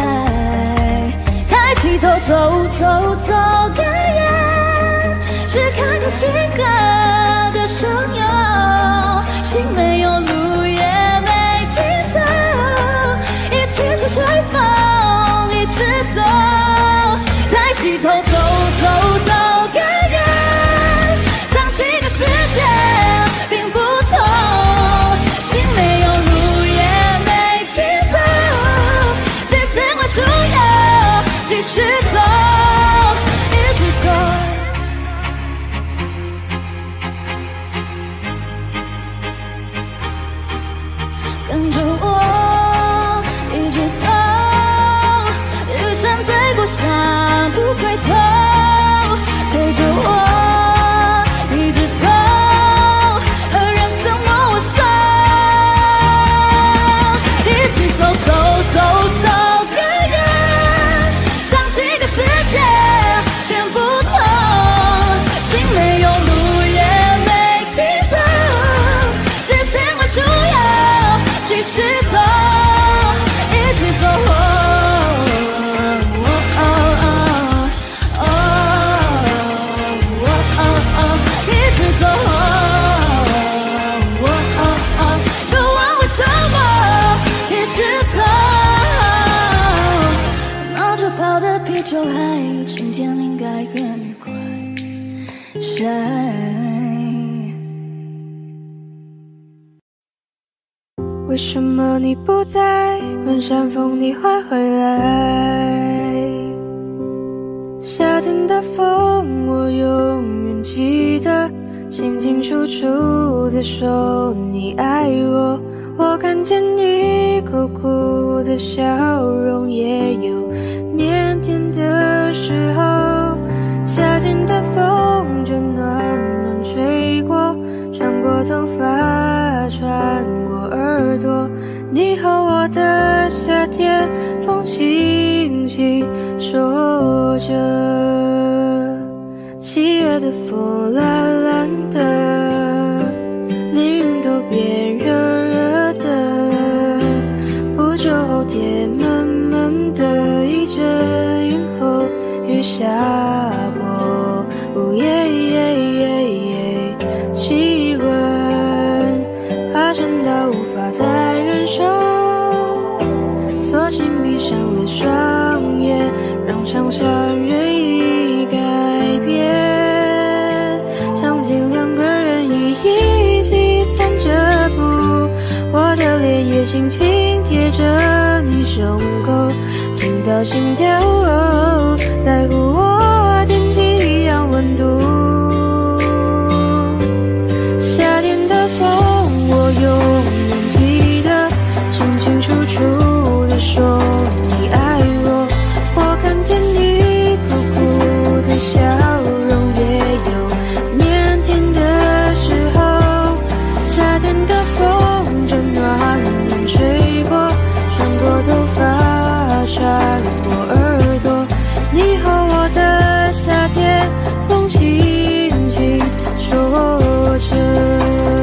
抬起头走走走个远，是看见星河的汹涌，心没有路也没尽头，一起去追风，一直走，抬起头走走走个远，想起的世界并不同，心没有路也没尽头，界限会出游，继续走，一直走。跟着我一直走，雨伞在过山不回头，陪着我一直走，和人生握握手，一起走走走走个远，想起的世界变不同，心没有路也没尽头，界限会出游，继续走，一起走，哦哦哦哦哦哦，一起走，哦哦哦，不问为什么，一直走，冒着泡的啤酒海，今天应该很愉快。晒。 为什么你不在？问山风你会回来？夏天的风，我永远记得，清清楚楚的说你爱我。我看见你苦苦的笑容，也有腼腆的时候。夏天的风就暖暖吹过，穿过头发，穿过耳朵，你和我的夏天，风轻轻说着。七月的风蓝蓝的，连云都变热热的。不久后天闷闷的，一阵云后雨下过，呜耶耶耶耶，气温爬升到无法再忍受，索性闭上了双眼，让想象任意改变。场景两个人一起散着步，我的脸也轻轻贴着你胸口，听到心跳，哦，在乎我天气一样温度。夏天的风，我永远记得，清清楚楚的说你爱我。我看见你苦苦的笑容，也有腼腆的时候。夏天的风就暖暖吹过，穿过头发，穿过耳朵，你和我的夏天，风轻轻说着。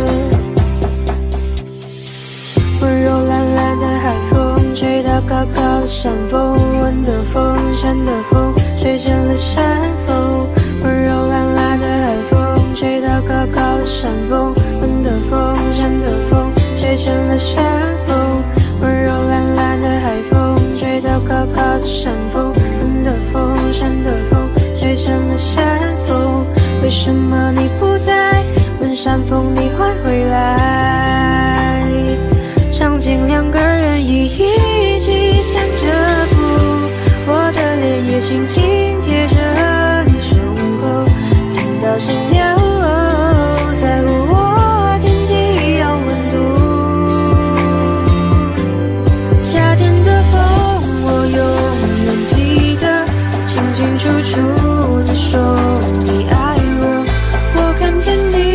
温柔懒懒的海风，吹到高高的山峰，温的风，山的风，吹成了山峰。温柔懒懒的海风，吹到高高的山峰，温的风，山的风，吹成了山峰。温柔懒懒的海风，吹到高高的山峰，温的风，山的风，吹成了山峰。为什么你不在？问山风你会回来？场景两个人一起散着步，我的脸也轻轻贴着你胸口，听到心跳，哦，在乎我天气一样温度。夏天的风，我永远记得，清清楚楚的说你爱我。我看见你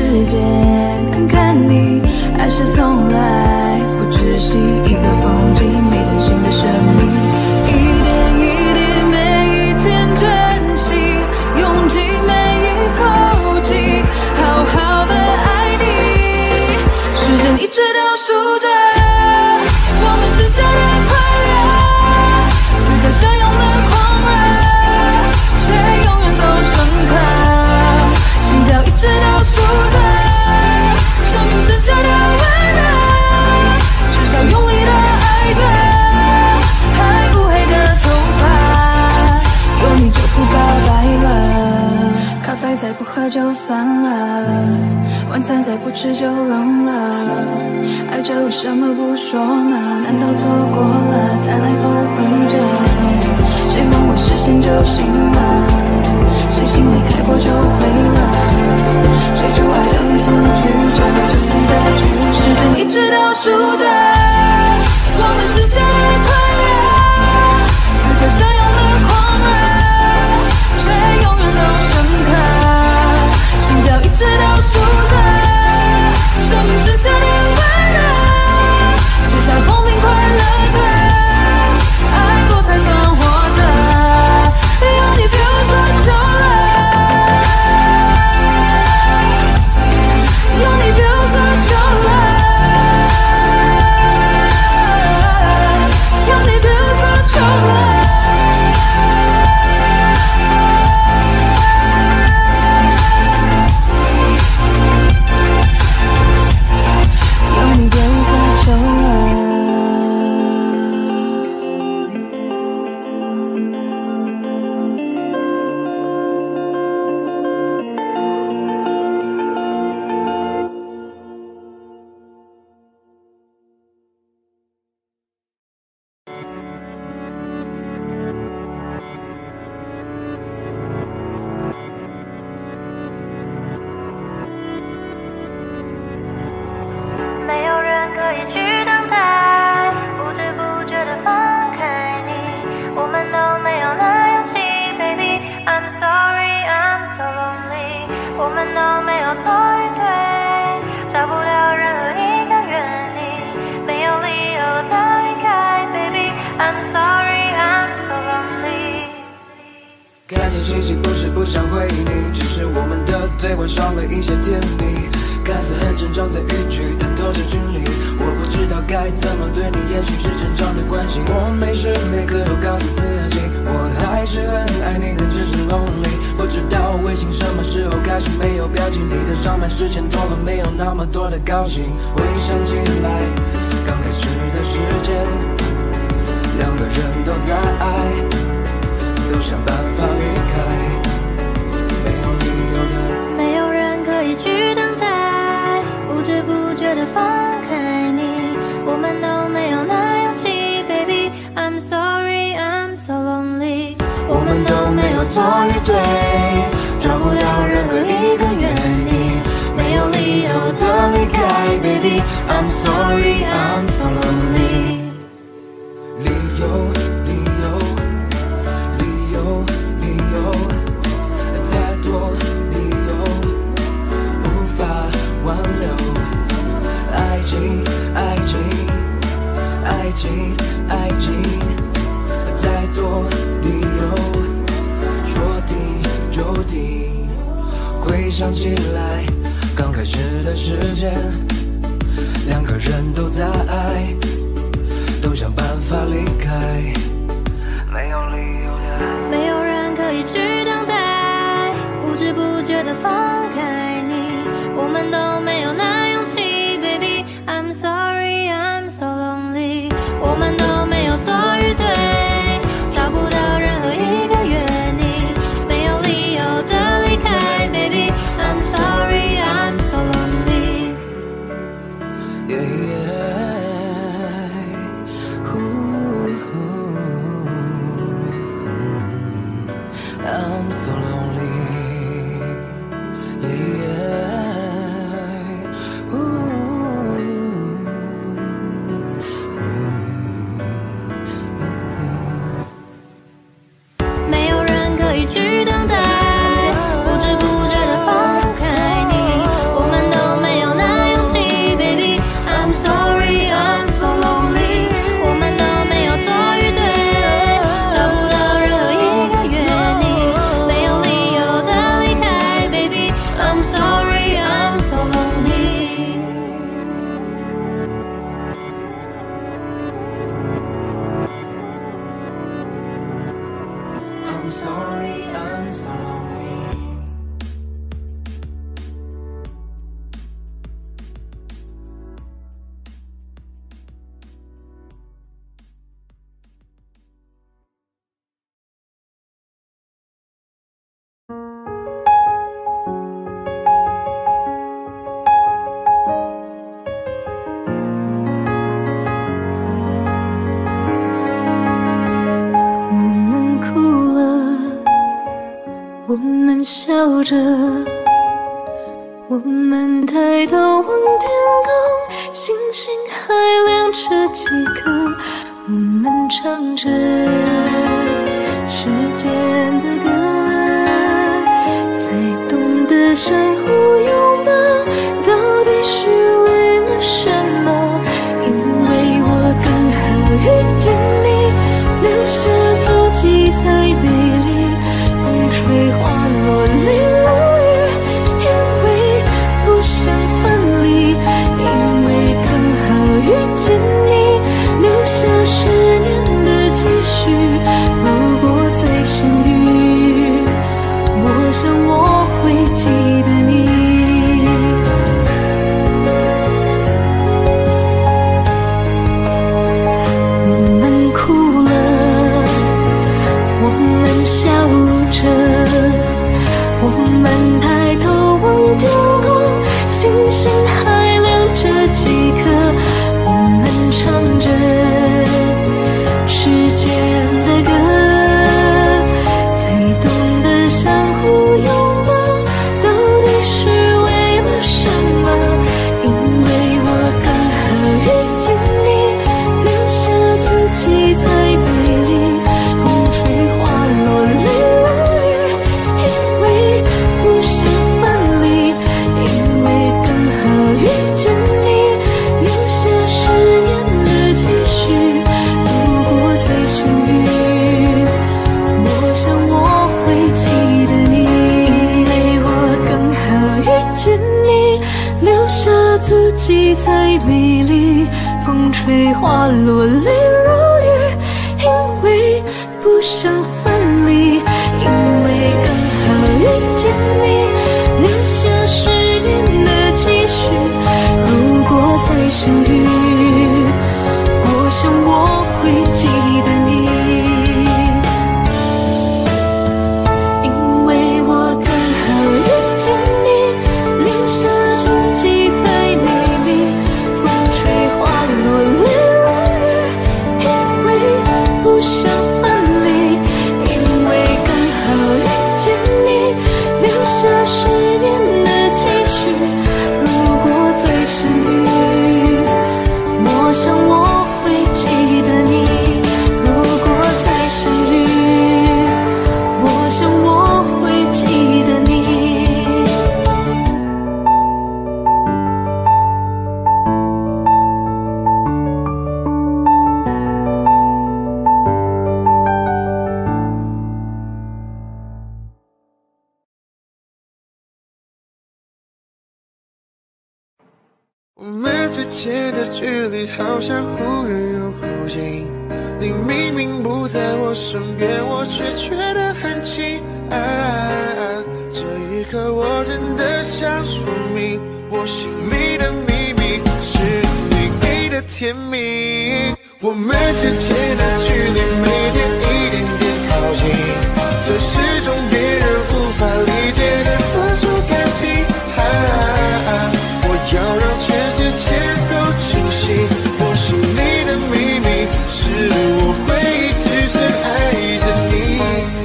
间看看你，还是从来不只是一个风景，没真心的生命，一点一滴，每一天珍惜，用尽每一口气，好好的爱你。时间一直倒数着，我们是夏日快乐，此刻相拥的狂热，却永远都深刻。心跳一直倒数着，生命剩下的温热，至少用力的爱着，还乌黑的头发，有你就不告白了。咖啡再不喝就算了，晚餐再不吃就冷了，爱着为什么不说呢？难道错过了才来后悔着？谁梦未实现就醒了，谁心没开过就毁了，追逐爱的旅途曲折，就算结局时间一直倒数着，我们是夏日快乐，此刻相拥的狂热，却永远都深刻。心跳一直倒数着，生命剩下的温热，接下风平快乐的爱过才算活着，有你比我多久了，有你比我多久了，有你比我多久了。 感情信息不是不想回你，只是我们的对话少了一些甜蜜。看似很郑重的语句，但透着距离。我不知道该怎么对你，也许是正常的关系。我每时每刻都告诉自己，我还是很爱你，但只是 lonely。不知道微信什么时候开始没有表情，你的上班时间多了，没有那么多的高兴。回想起来，刚开始的时间，两个人都在爱，都想办法离开，没有理由的， 没有人可以去等待，不知不觉的放开你，我们都没有那勇气 Baby I'm sorry I'm so lonely， 我们都没有错与对，找不了任何一个原因，没有理由的离开 Baby I'm sorry I'm so lonely， 理由爱情，爱情，再多理由，说停就停。回想起来，刚开始的时间，两个人都在爱，都想办法离开，没有理由的， 没有人可以去等待，不知不觉的放开你，我们都没有那勇气 Baby I'm sorry I'm so lonely， 我们都没有错与对，找不到任何一个原因，没有理由的离开 Baby I'm sorry I'm so lonely， yeah, yeah, ooh, ooh, I'm so lonely, yeah, yeah, ooh, ooh. 没有人可以去等待，不知不觉的放开你，我们 I'm sorry, I'm sorry。 我们笑着，我们抬头望天空，星星还亮着几颗。我们唱着时间的歌，才懂得相互拥抱，到底是为了什么？因为我刚好遇见你，留下足迹才美丽。吹花落泪如雨，因为不想分离，因为刚好遇见你，留下十年的期许。如果再相遇，我想我会记得你。我们哭了，我们笑着，我们抬头望天空，星星还亮着几颗。我们唱着时间的歌，才懂得相互拥抱，到底是为了什么？因为我刚好遇见你，留下足迹才美丽。风吹花落泪如雨，因为不想分离，因为刚好遇见你，留下十年的期许。如果再相遇，我想我会记得你，因为我刚好遇见你，留下足迹才美丽。风吹花落泪如雨，因为不想分离，因为刚好遇见你，留下十年的期许。如果再相遇，我想我会记得你，因为我刚好遇见你，留下足迹才美丽。风吹花落泪如雨，因为不想分离，因为刚好遇见你，留下十年的期许。如果再相遇，我想我会记得你。如果再相遇，我想我会记得你。 我们之间的距离好像忽远又忽近，你明明不在我身边，我却觉得很近。啊啊这一刻我真的想说明，我心里的秘密是你给的甜蜜。我们之间的距离每天一点点靠近，这是种别人无法理解的特殊感情。啊啊我要让全世界都清晰，我心里的秘密是我会一直深爱着你。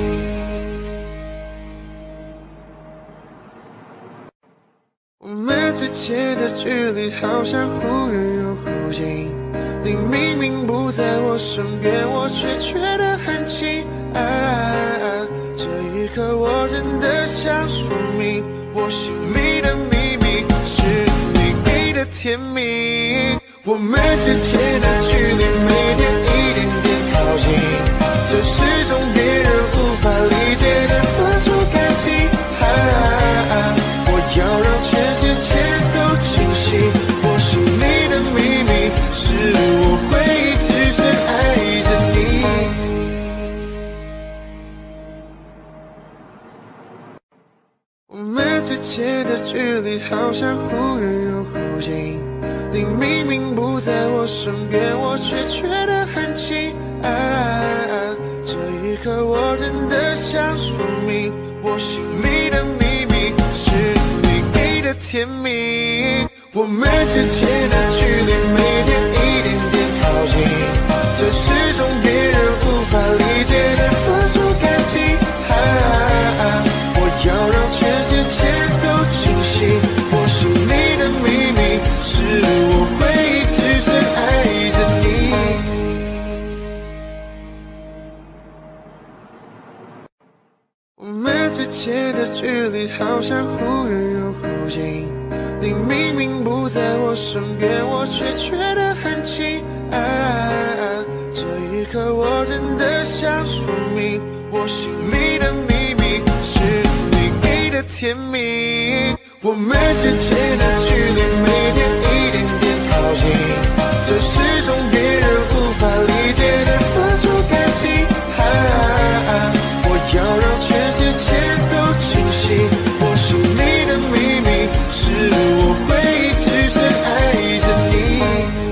我们之间的距离好像忽远又忽近，你明明不在我身边，我却觉得很近。啊啊这一刻我真的想说明，我心里的秘密是你给的甜蜜。我们之间的距离每天一点点靠近，这是种别人无法理解的特殊感情。啊啊我要让全世界都清晰，我心里的秘密是我会一直深爱着你。 之间的距离好像忽远又忽近，你明明不在我身边，我却觉得很近。啊，这一刻我真的想说明，我心里的秘密是你给的甜蜜。我们之间的距离每天一点点靠近，这是种别人无法理解的特殊感情。啊，我要让全世界都清晰，我心里的秘密是我会一直深爱着你。我们之间的距离好像忽远又忽近，你明明不在我身边，我却觉得很近。啊，这一刻我真的想说明，我心里的秘密是你给的甜蜜。我们之间的距离每天一点点靠近，这是种别人无法理解的特殊感情。啊，我要让全世界都清晰，我心里的秘密是我会一直深爱着你。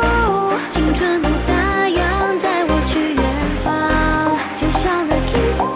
青春不打烊，带我去远方，就像那 kiss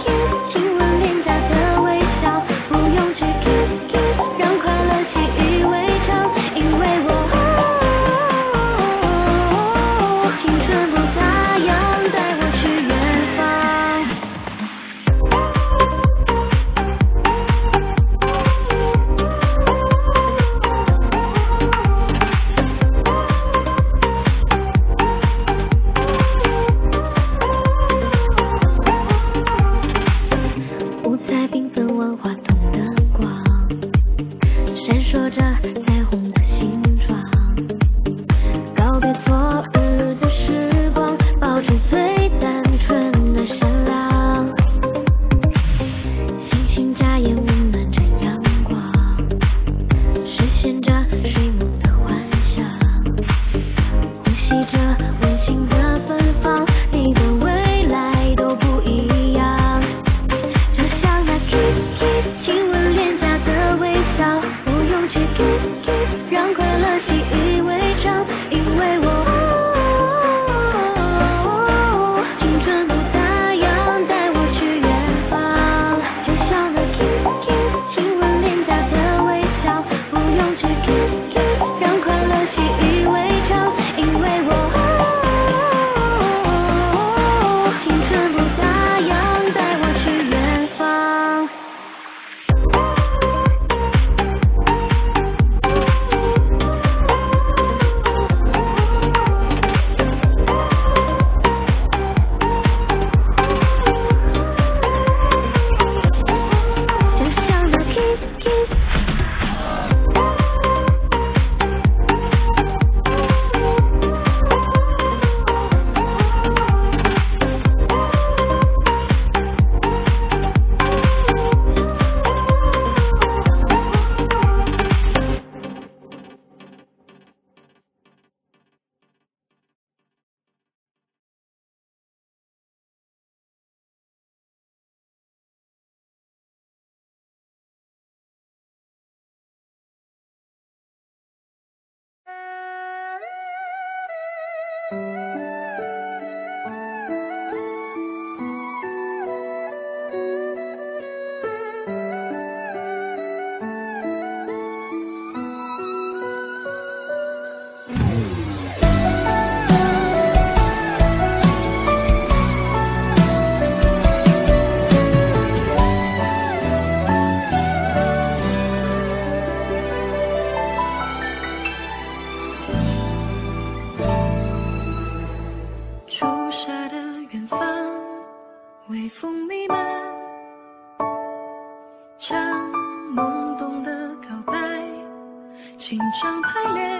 紧张排练，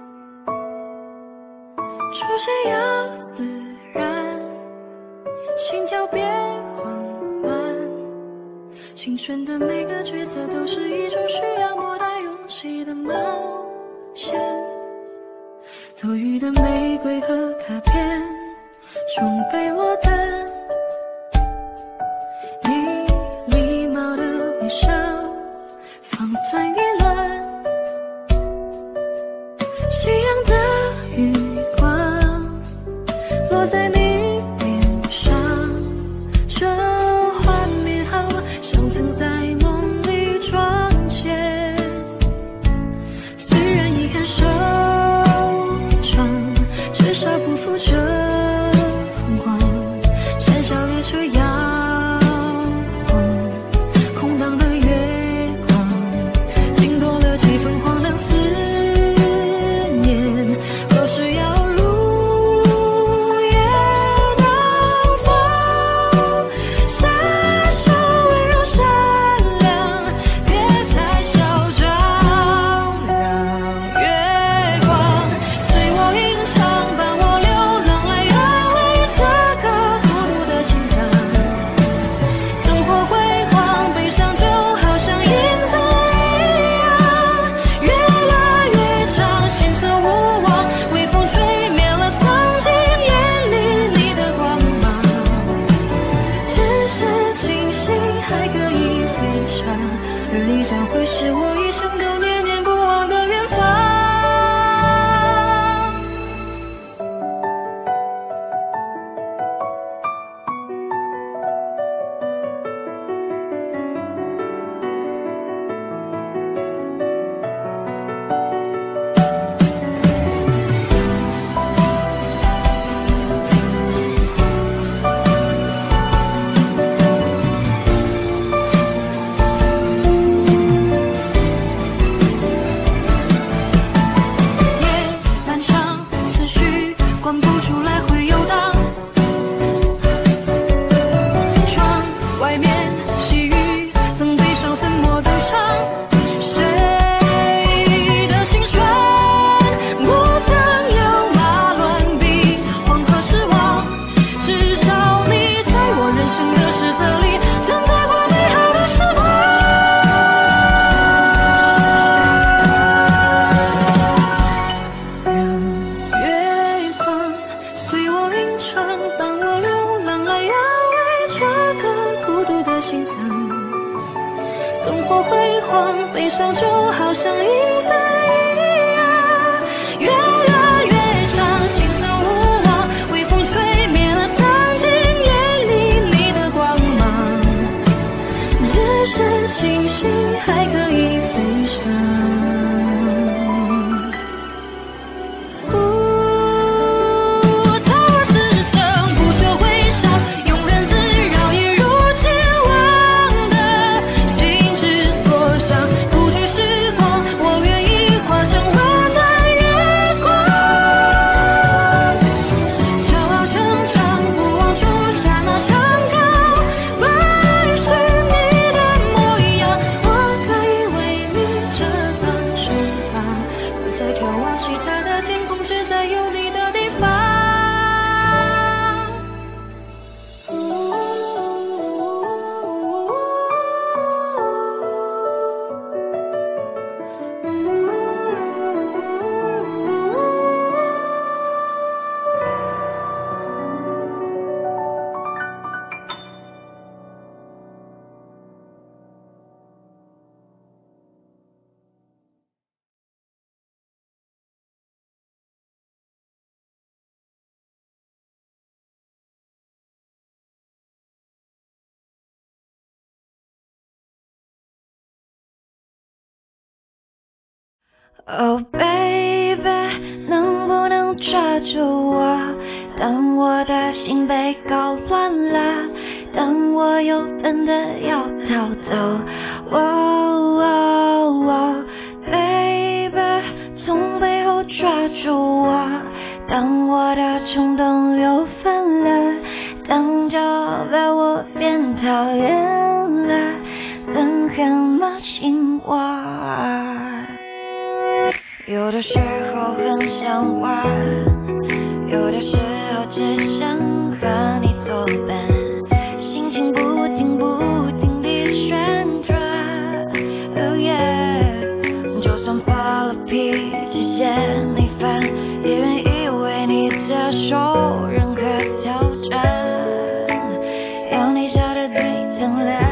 出现要自然，心跳别慌乱。青春的每个角色都是一种需要莫大勇气的冒险。多余的玫瑰和卡片终被落单，你礼貌的微笑方寸意乱。夕阳的余光落在你脸上，这画面好像曾在梦里撞见。虽然遗憾受伤，至少不负这疯狂。闪笑列车摇晃，空荡的月光，惊动了几分荒唐思念。若是要路也能否撒手温柔善良，别太嚣张，让月光随我吟唱，伴我流浪来安慰这个孤独的心脏。灯火辉煌，悲伤就好像影子一样，越来越长，行色无望，微风吹灭了曾经眼里你的光芒。只是庆幸还可以飞翔，而理想会是我一生都念念不忘的远方。夜漫长，思绪关不住来回游荡。窗外面细雨，等悲伤粉墨登场。谁的心酸不曾有马乱比黄河失望？至少你在我人生的十字里，曾带过美好的时光。让月光随我吟唱，伴我流浪来安慰这个孤独的心脏。灯火辉煌，悲伤就好像影子一样，越来越长，行色无望，微风吹灭了曾经眼里你的光芒。只是庆幸还可以飞翔。不，草儿滋生，不觉回响，庸人自扰，一如既往的心之所向。不惧时光，我愿意化成温暖月光。骄傲成长，不忘初刹那长高，本是你的模样。我可以为你折断翅膀，不再眺望其他的天空，只在有你的地方。Oh baby， 能不能抓住我？当我的心被搞乱了，当我又笨得要逃走。Oh oh oh baby， 从背后抓住我。当我的冲动又犯了，当就把我变讨厌了，能很吗？青蛙。 有的时候很想玩，有的时候只想和你作伴，心情不停不停地旋转。Oh yeah， 就算发了脾气嫌你烦，也愿意为你接受任何挑战，要你笑得最灿烂。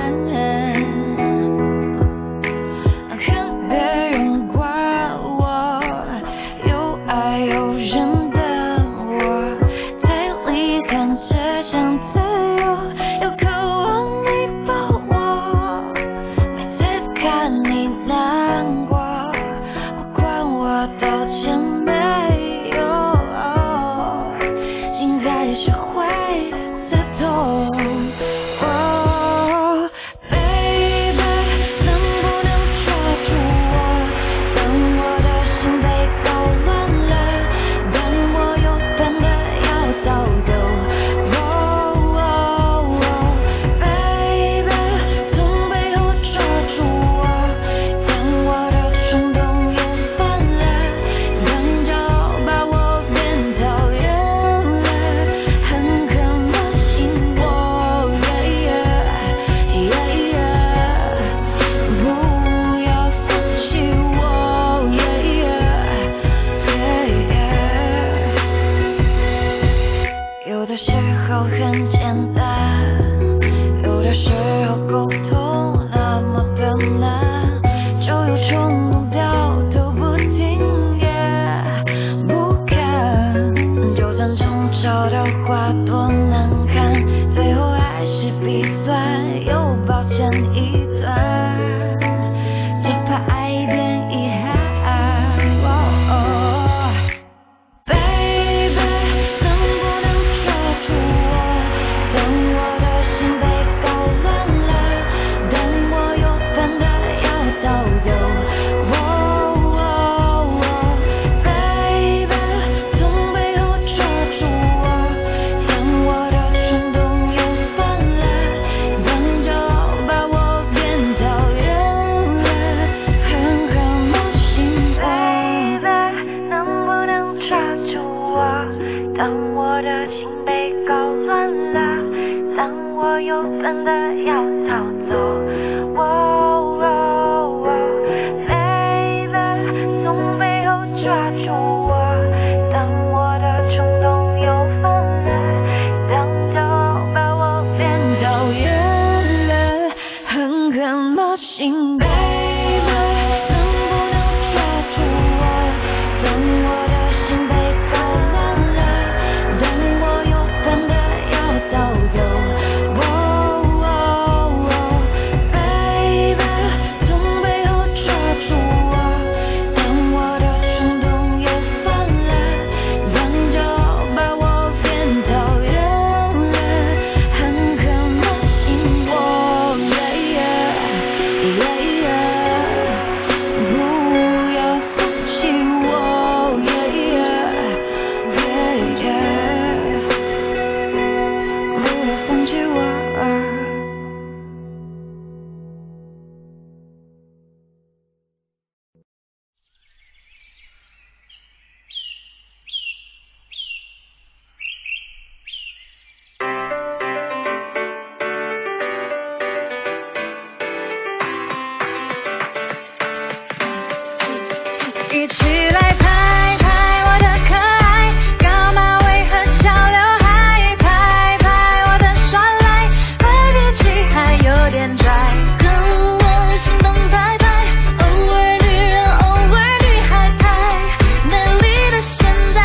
一起来拍拍我的可爱，高马尾和小刘海，拍拍我的耍赖，坏脾气还有点拽，跟我心动拍拍，偶尔女人偶尔女孩拍，美丽的现在。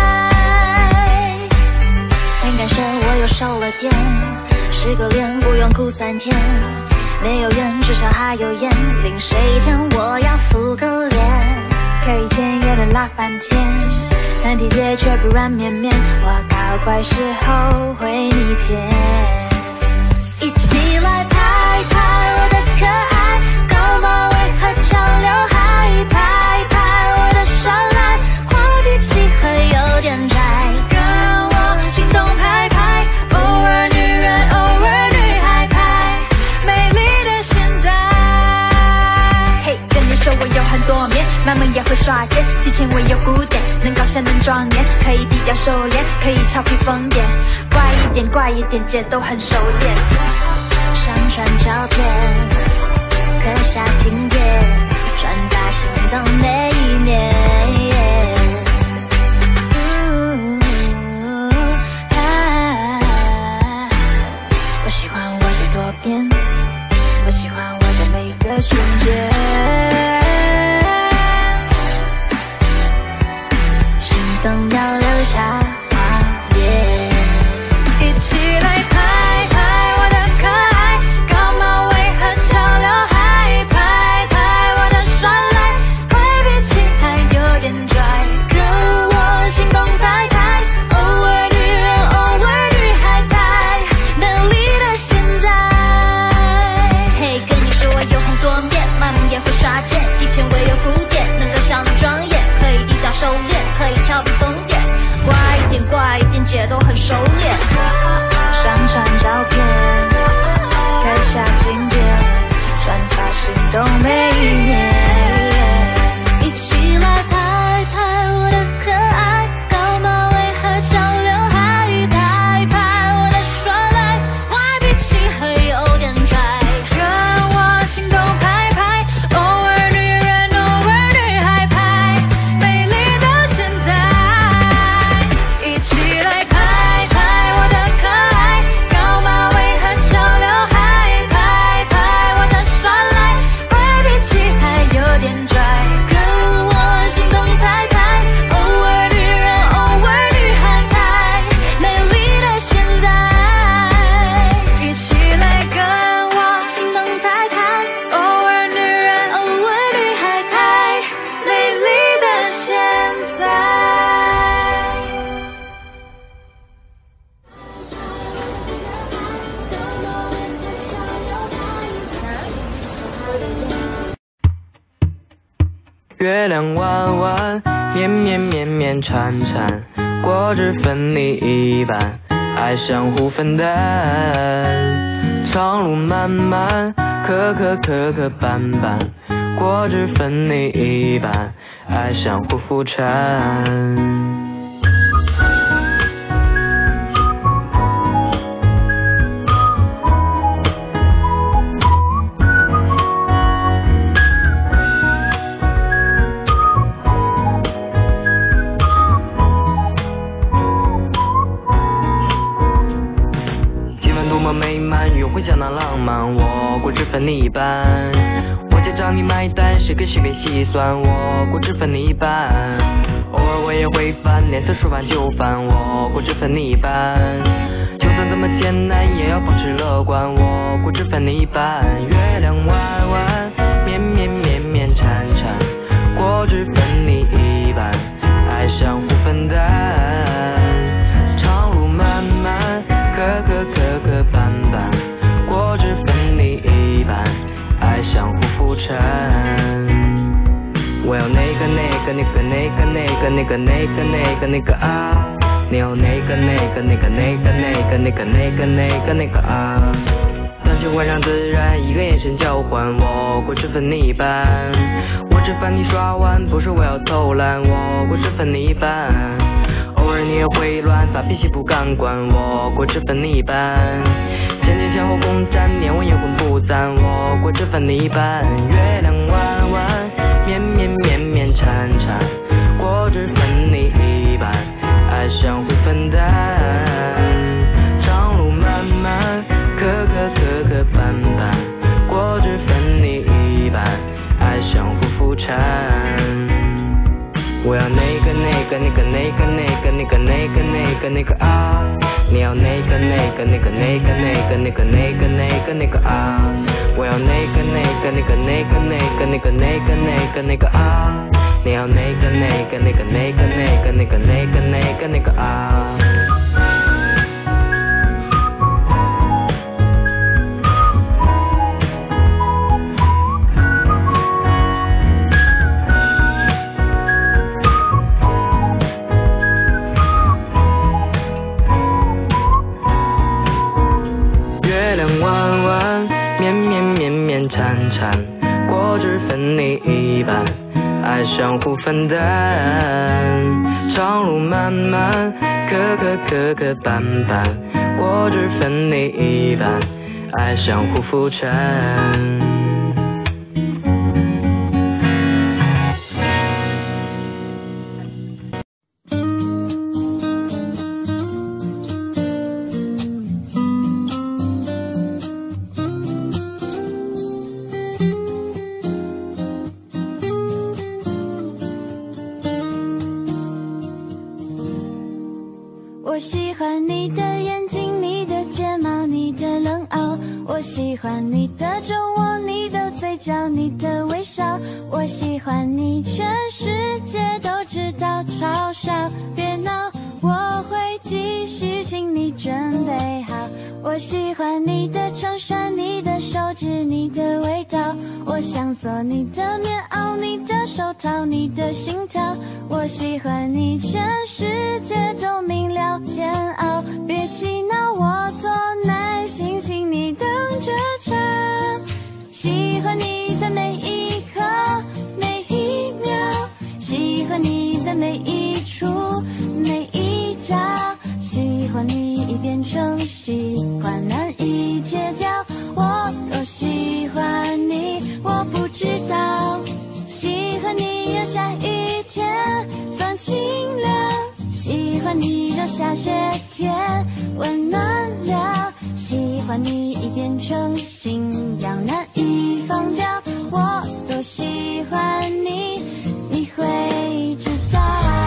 很感谢我又瘦了点，失个恋不用哭三天，没有缘至少还有颜，临睡前我要敷个脸，可以简约的辣番茄，很体贴却不软绵绵，我搞怪时候会逆天。一起来拍拍我的可爱，高马尾和小刘海，拍拍我的耍赖，坏脾气还有点拽，跟我心动拍拍，偶尔女人偶尔女孩拍，美丽的现在。嘿，跟你说我有很多面，慢们也会耍贱，提前我有污点，能高兴能庄严，可以低调收敛，可以俏皮疯癫，怪一点怪一点，姐都很熟练。上传照片，刻下情节，传达心动每一面。我喜欢我的多变，我喜欢我的每个瞬间。心动要留下画面，一起来拍拍我的可爱，高马尾和小刘海，拍拍我的耍赖，怪脾气还有点拽，跟我心动拍拍，偶尔女人偶尔女孩拍，美丽的现在。嘿，跟你说我有很多面，卖萌也会耍贱，以前我有污点，能够笑得庄严，可以低调收敛，可以俏皮疯癫，怪一点怪一点，姐都很熟练。上传照片，刻下经典，传达心动每一面。一起来拍拍我的可爱，高马尾和小刘海，拍拍我的耍赖，坏脾气还有点拽，跟我心动拍拍，偶尔女人偶尔女孩拍，美丽的现在。一起来拍拍我的可爱，高马尾和小刘海，拍拍我的耍赖，坏脾气还有点拽，跟我心动拍拍，偶尔女人偶尔女孩拍，美丽的现在。一起来跟我心动拍拍，偶尔女人偶尔女孩拍，美丽的现在。 月亮弯弯，绵绵绵绵缠缠，果汁分你一半，爱相互分担。长路漫漫，磕磕磕磕绊绊，果汁分你一半，爱相互扶搀。美满，约会相当浪漫，我果汁分你一半。我家找你买单，谁跟谁别细算，我果汁分你一半。偶尔我也会烦，脸色说烦就烦，我果汁分你一半。就算怎么艰难，也要保持乐观，我果汁分你一半。月亮弯弯，绵绵绵绵缠缠，果汁分你一半，爱相互分担。长路漫漫，磕磕磕磕绊绊，果汁分你一半，爱相互扶搀。我要那个那个那个那个那个那个那个那个那个啊，你要那个那个那个那个那个那个那个那个那个啊。当情况上自然，一个眼神交换，我果汁分你一半。我只烦你耍完，不是我要偷懒，我果汁分你一半。偶尔你也会乱发脾气不敢管，我果汁分你一半。前前前后共战，念我阴魂不散，我果汁分你一半。月亮弯弯，绵绵绵绵缠缠，果汁分你一半，爱相互分担。长路漫漫，磕磕磕磕绊绊，果汁分你一半，爱相互扶搀。我要那个那个那个那个那个那个那个那个那个啊，你要那个那个那个那个那个那个那个那个那个啊，我要那个那个那个那个那个那个那个那个那个啊，你要那个那个那个那个那个那个那个那个那个啊。弯弯，绵绵绵绵缠缠，果汁分你一半， 相互分担。长路漫漫，磕磕磕磕绊绊，我只分你一半，爱相互扶搀。 我喜欢你的眼睛，你的睫毛，你的冷傲。我喜欢你的酒窝，你的嘴角，你的微笑。我喜欢你，全世界都知道，嘲笑别闹，我会继续，请你准备好。我喜欢你的衬衫，你的手指，你的味道。我想做你的棉袄，你的手套，你的心跳。我喜欢你，全世界都明了，煎熬别气恼，我多耐心，请你等着瞧。喜欢你在每一刻每一秒，喜欢你在每一处每一角，喜欢你已变成习惯，难以戒掉。我多喜欢你，我不知道。喜欢你让下雨天放晴了，喜欢你让下雪天温暖了，喜欢你已变成信仰，难以放掉。我多喜欢你，你会知道。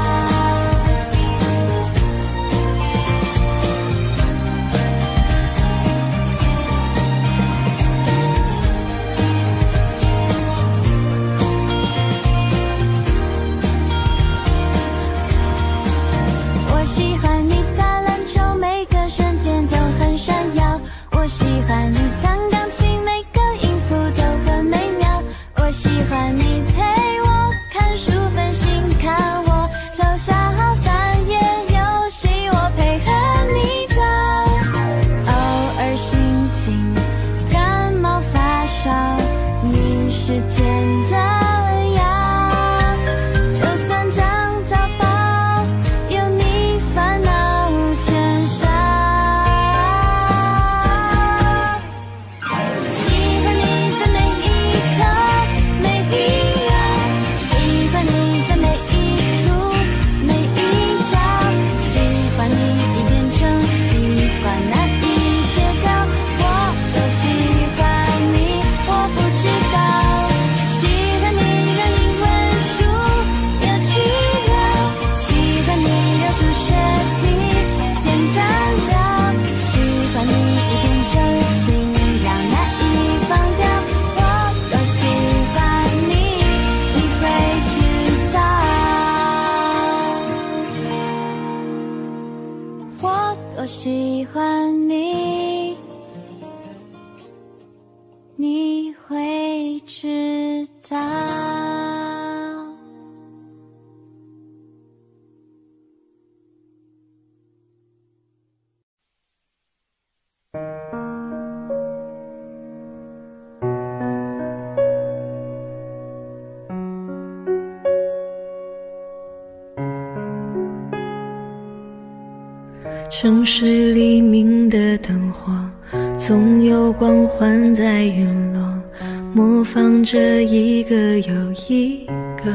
我喜欢你打篮球，每个瞬间都很闪耀。我喜欢你弹钢琴，每个音符都很美妙。我喜欢你陪我看书分心，看我偷笑翻页游戏，我配合你到。偶尔心情感冒发烧，你是甜的药，就算当到宝，有你烦恼全少。喜欢你在每一刻每一秒，喜欢你在每一处每一角，喜欢你已变成习惯，难以戒掉。我多喜欢你，我不知道。喜欢你让英文书有趣了，喜欢你让数学题简单了，喜欢你已变成信仰，难以放掉。我多喜欢你，你会知道。我多喜欢你，你会知道。 城市黎明的灯火，总有光环在陨落，模仿着一个又一个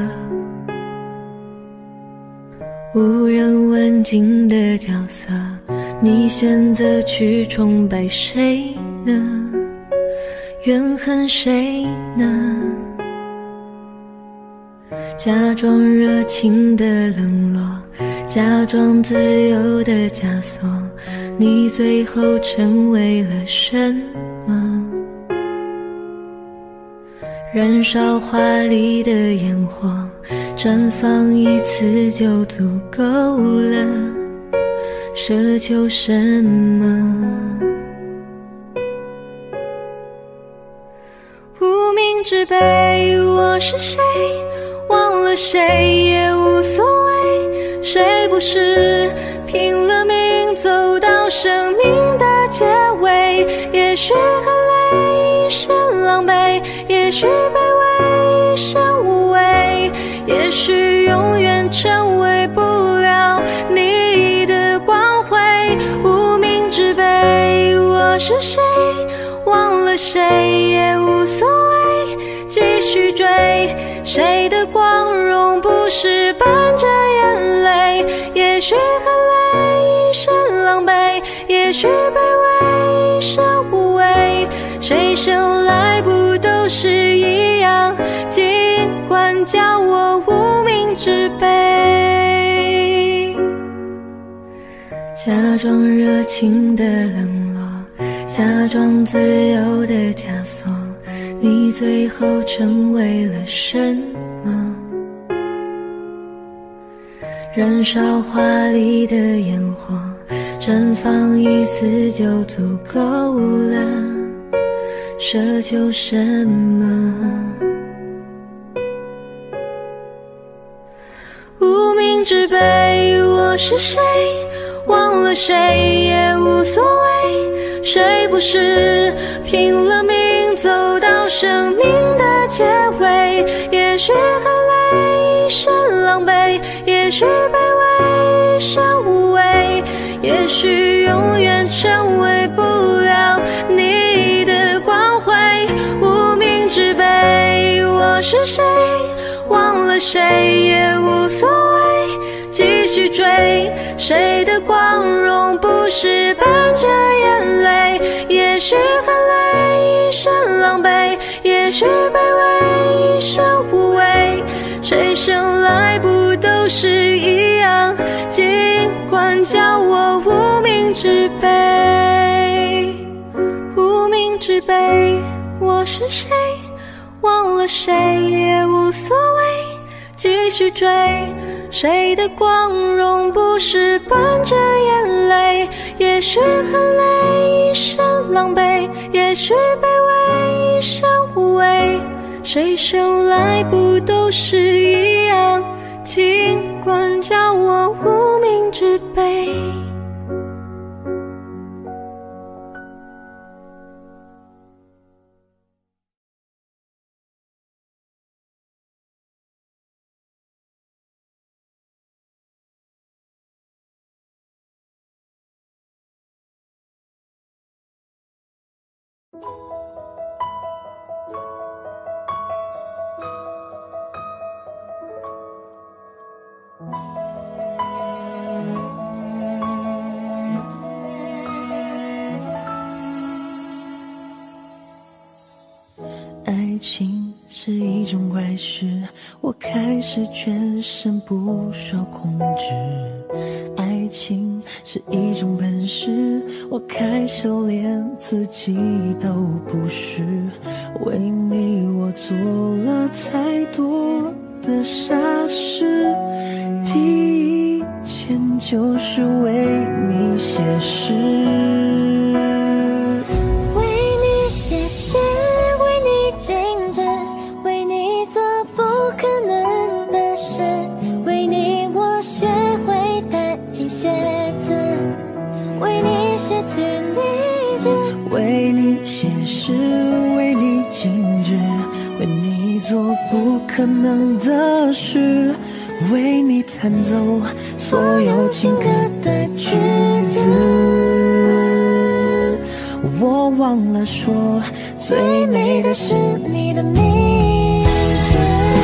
无人问津的角色。你选择去崇拜谁呢？怨恨谁呢？假装热情的冷落，假装自由的枷锁，你最后成为了什么？燃烧华丽的烟火，绽放一次就足够了，奢求什么？无名之辈，我是谁？忘了谁也无所谓，谁不是拼了命走到生命的结尾？也许很累，一身狼狈，也许卑微，一身无畏， 也许永远成为不了你的光辉。无名之辈，我是谁？忘了谁也无所谓，继续追。谁的光荣不是伴着眼泪？也许很累，一身狼狈，也许卑微，一生无畏。谁生来不都是一样？尽管叫我无名之辈。假装热情的冷落，假装自由的枷锁，你最后成为了什么？燃烧华丽的烟火，绽放一次就足够了，奢求什么？无名之辈，我是谁？忘了谁也无所谓。谁不是拼了命走到生命的结尾？也许很累，一身狼狈，也许卑微，一生无畏。也许永远成为不了你的光辉。无名之辈，我是谁？忘了谁也无所谓，继续追。谁的光荣不是伴着眼泪？也许很累，一身狼狈，也许卑微，一生无畏。谁生来不都是一样？尽管叫我无名之辈。无名之辈，我是谁？忘了谁也无所谓，继续追。谁的光荣不是伴着眼泪？也许很累，一身狼狈，也许卑微，一生无畏。谁生来不都是一样？尽管叫我无名之辈。 爱情是一种怪事，我开始全身不受控制。爱情是一种本事，我开始连自己都不是。为你我做了太多的傻事，第一件就是为你写诗。为你写诗，为你静止，为你做不可能的事，为你弹奏所有情歌的曲子。我忘了说，最美的是你的名字。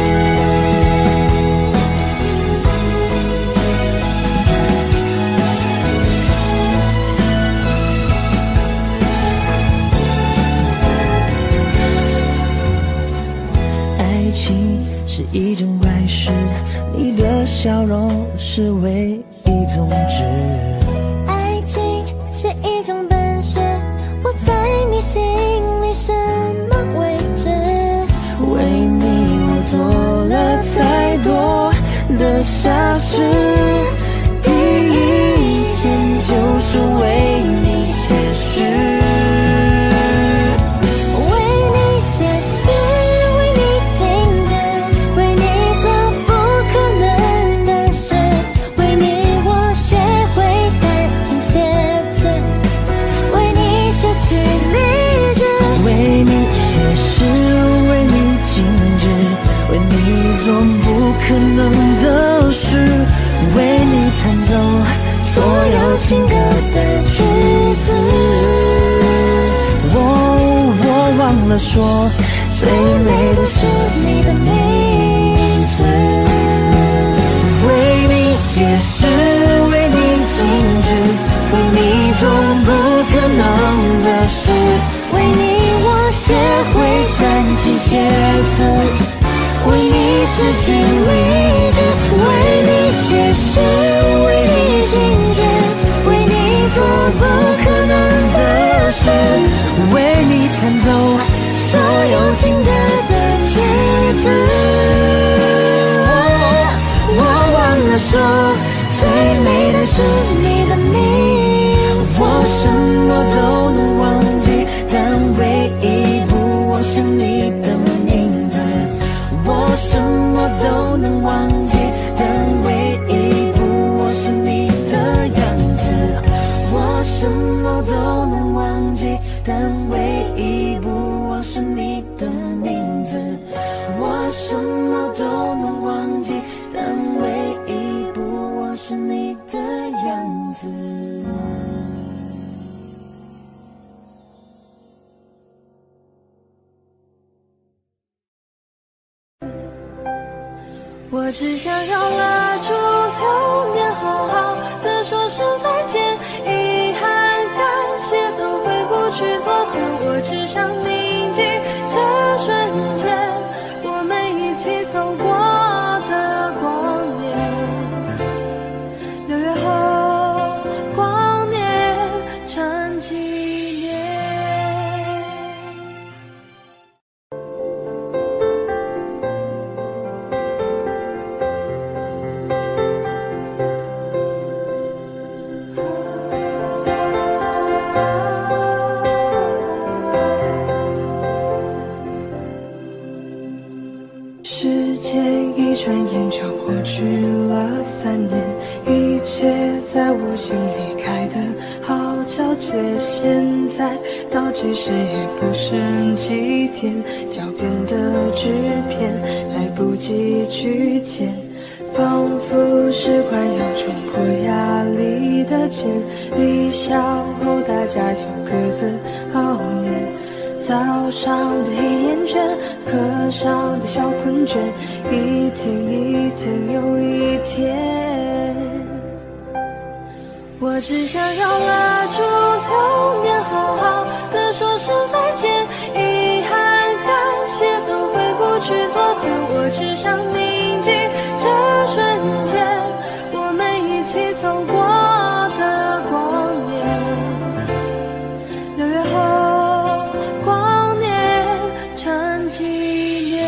爱情是一种怪事，你的笑容是唯一宗旨。 爱情是一种本事，我在你心里什么位置？ 为你我做了太多的傻事，第一件就是为你写诗。做不可了说，最美的是你的名字。为你写诗，为你静止，为你做不可能的事，为你我学会暂停写字，为你是尽力志，为你写诗，为你静止，为你做不可能的事，为你弹奏所有情歌的句子。我忘了说，最美的是你的名，我什么都能忘记，但唯一不忘是你的名字。我什么都能忘记，但唯一不忘是你的样子。我什么都能忘记，但唯一不忘是你的名字。我什么都能忘记，但唯一不忘是你的样子。 我只想要蜡烛留念，好好的说声再见，遗憾感谢都回不去昨天。我只想铭记这瞬间，我们一起走过的光年。六月后光年成纪念。 时间一转眼就过去了三年，一切在我心里开得好皎洁，现在倒计时也不剩几天，脚边的纸片来不及去捡，仿佛是快要冲破压力的茧，离校后大家就各自熬夜，早上的黑眼圈，课上的小困倦，一天一天又一天。我只想要蜡烛留念，好好的说声再见，遗憾感谢都回不去昨天。我只想铭记这瞬间，我们一起走过的光年。六月后光年成纪念。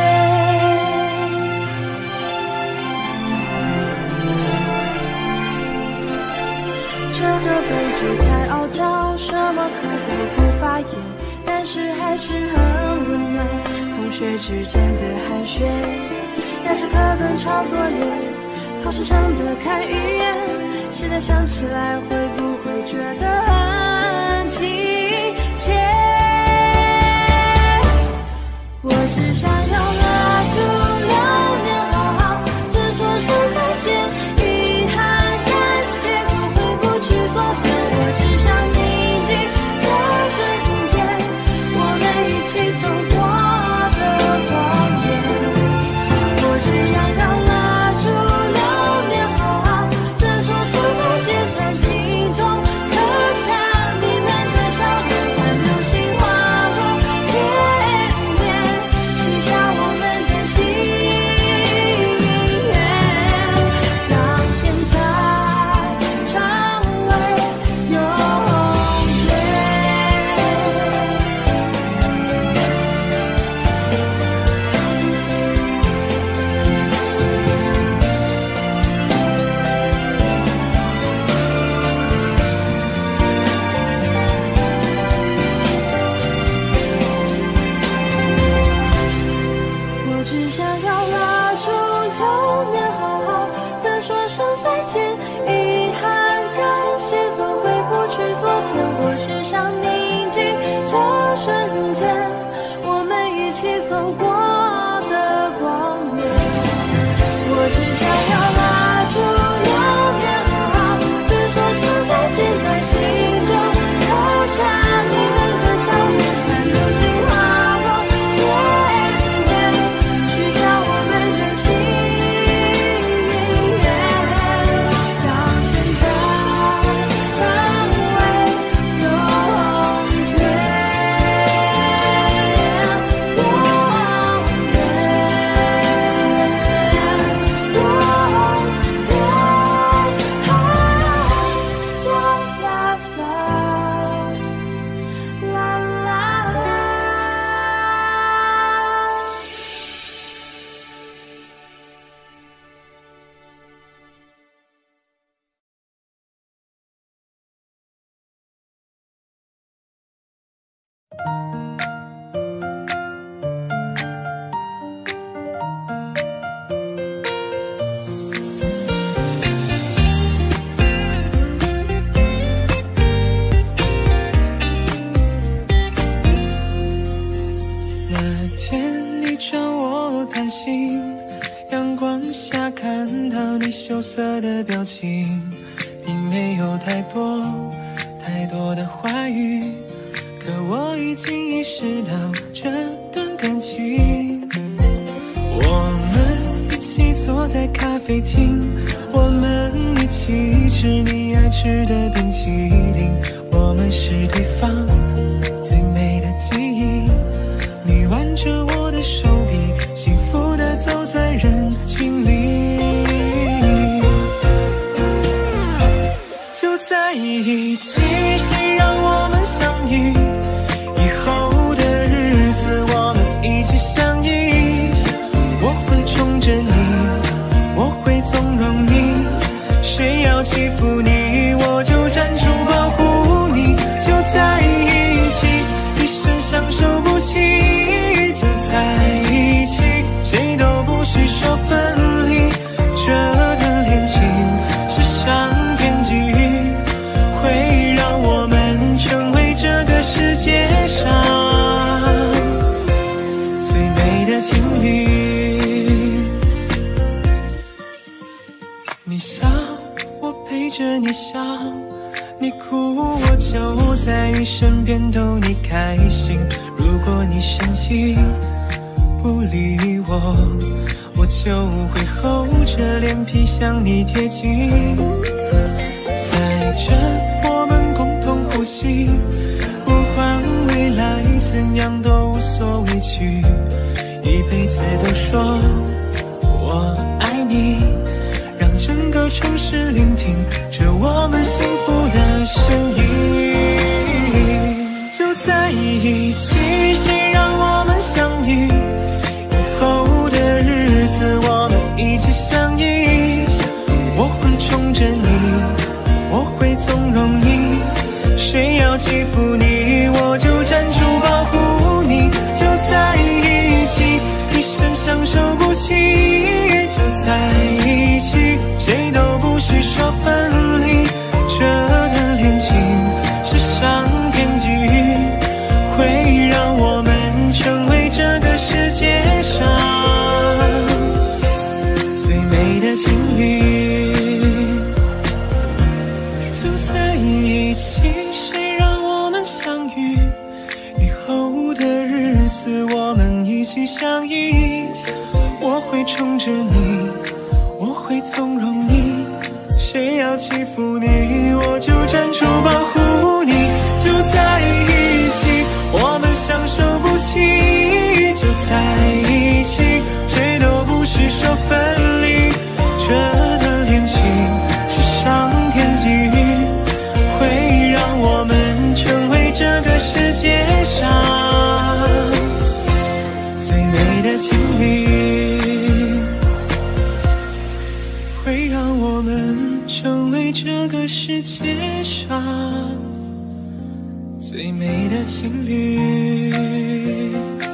这个班级太傲娇，什么课都不发言，但是还是很温暖。同学之间的寒暄，压着课本抄作业，考试上的看一眼，现在想起来会不会觉得很亲切？我只想要蜡烛留念，好好的说声再见，遗憾感谢都回不去昨天。我只想铭记这瞬间，我们一起走过的光年。我只想要蜡烛留念，好好的说声再见，在心中刻下看到你羞涩的表情，并没有太多太多的话语，可我已经意识到这段感情。我们一起坐在咖啡厅，我们一起吃你爱吃的冰淇淋，我们是对方最美的记忆。你挽着我的手臂，幸福地走在人群里，就在一起。谁让我们相遇？以后的日子我们一起相依。我会宠着你，我会纵容你，谁要欺负你，我就站出保护你。就在一起，一生相守不弃。就在一起，谁都不许说分离。这段恋情是上天给予，会让我们成为这个世界上最美的情侣。你笑，我陪着你笑，你哭我就在你身边逗你开心。如果你生气不理我，我就会厚着脸皮向你贴近。在这我们共同呼吸，不管未来怎样都无所畏惧，一辈子都说我爱你，让整个城市聆听着我们幸福的声音。就在一起，谁让我们相遇？以后的日子我们一起相依。我会宠着你，我会纵容你，谁要欺负你，我就站出保护你。就在一起，一生相守不弃。就在一起，谁都不许说分离。这段恋情是上天给予，会让我们成为这个世界上最美的情侣。就在一起，谁让我们相遇？以后的日子我们一起相依。我会宠着你，我会纵容你，谁要欺负你，我就站出保护你。就在一起，我们相守不弃。就在一起，谁都不许说分离。这段恋情是上天给予，会让我们成为这个世界上最美的情侣，会让我们成为这个世界上最美的情侣。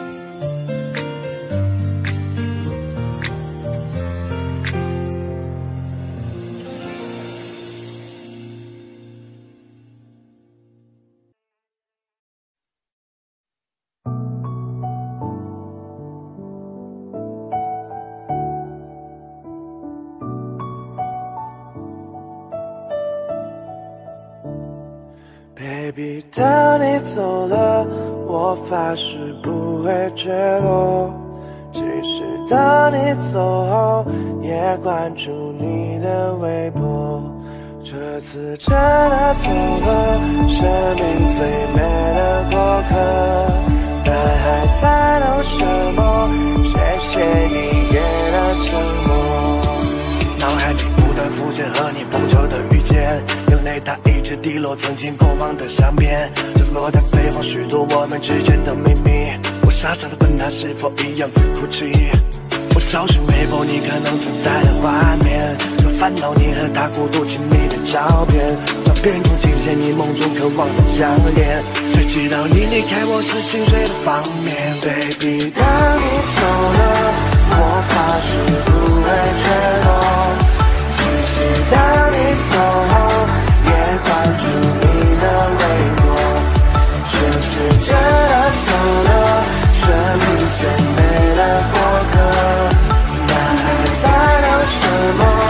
Baby， 当你走了，我发誓不会坠落。即使当你走后，也关注你的微博。这次真的走了，生命最美的过客。但还在等什么？谢谢你给的承诺。脑海里不断浮现和你碰球的遇见，眼泪它一直滴落曾经过往的相片，坠落在背后许多我们之间的秘密。我傻傻的问他是否一样在哭泣，我找寻微博你可能存在的画面，可烦恼你和他过多亲密的照片，照片中尽现你梦中渴望的相恋，谁知道你离开我是心碎的方面。Baby， 当你走了，我发誓不会坠落。即使当你走后，也关注你的微博。这是真的走了，生命最美的过客。那还在等什么？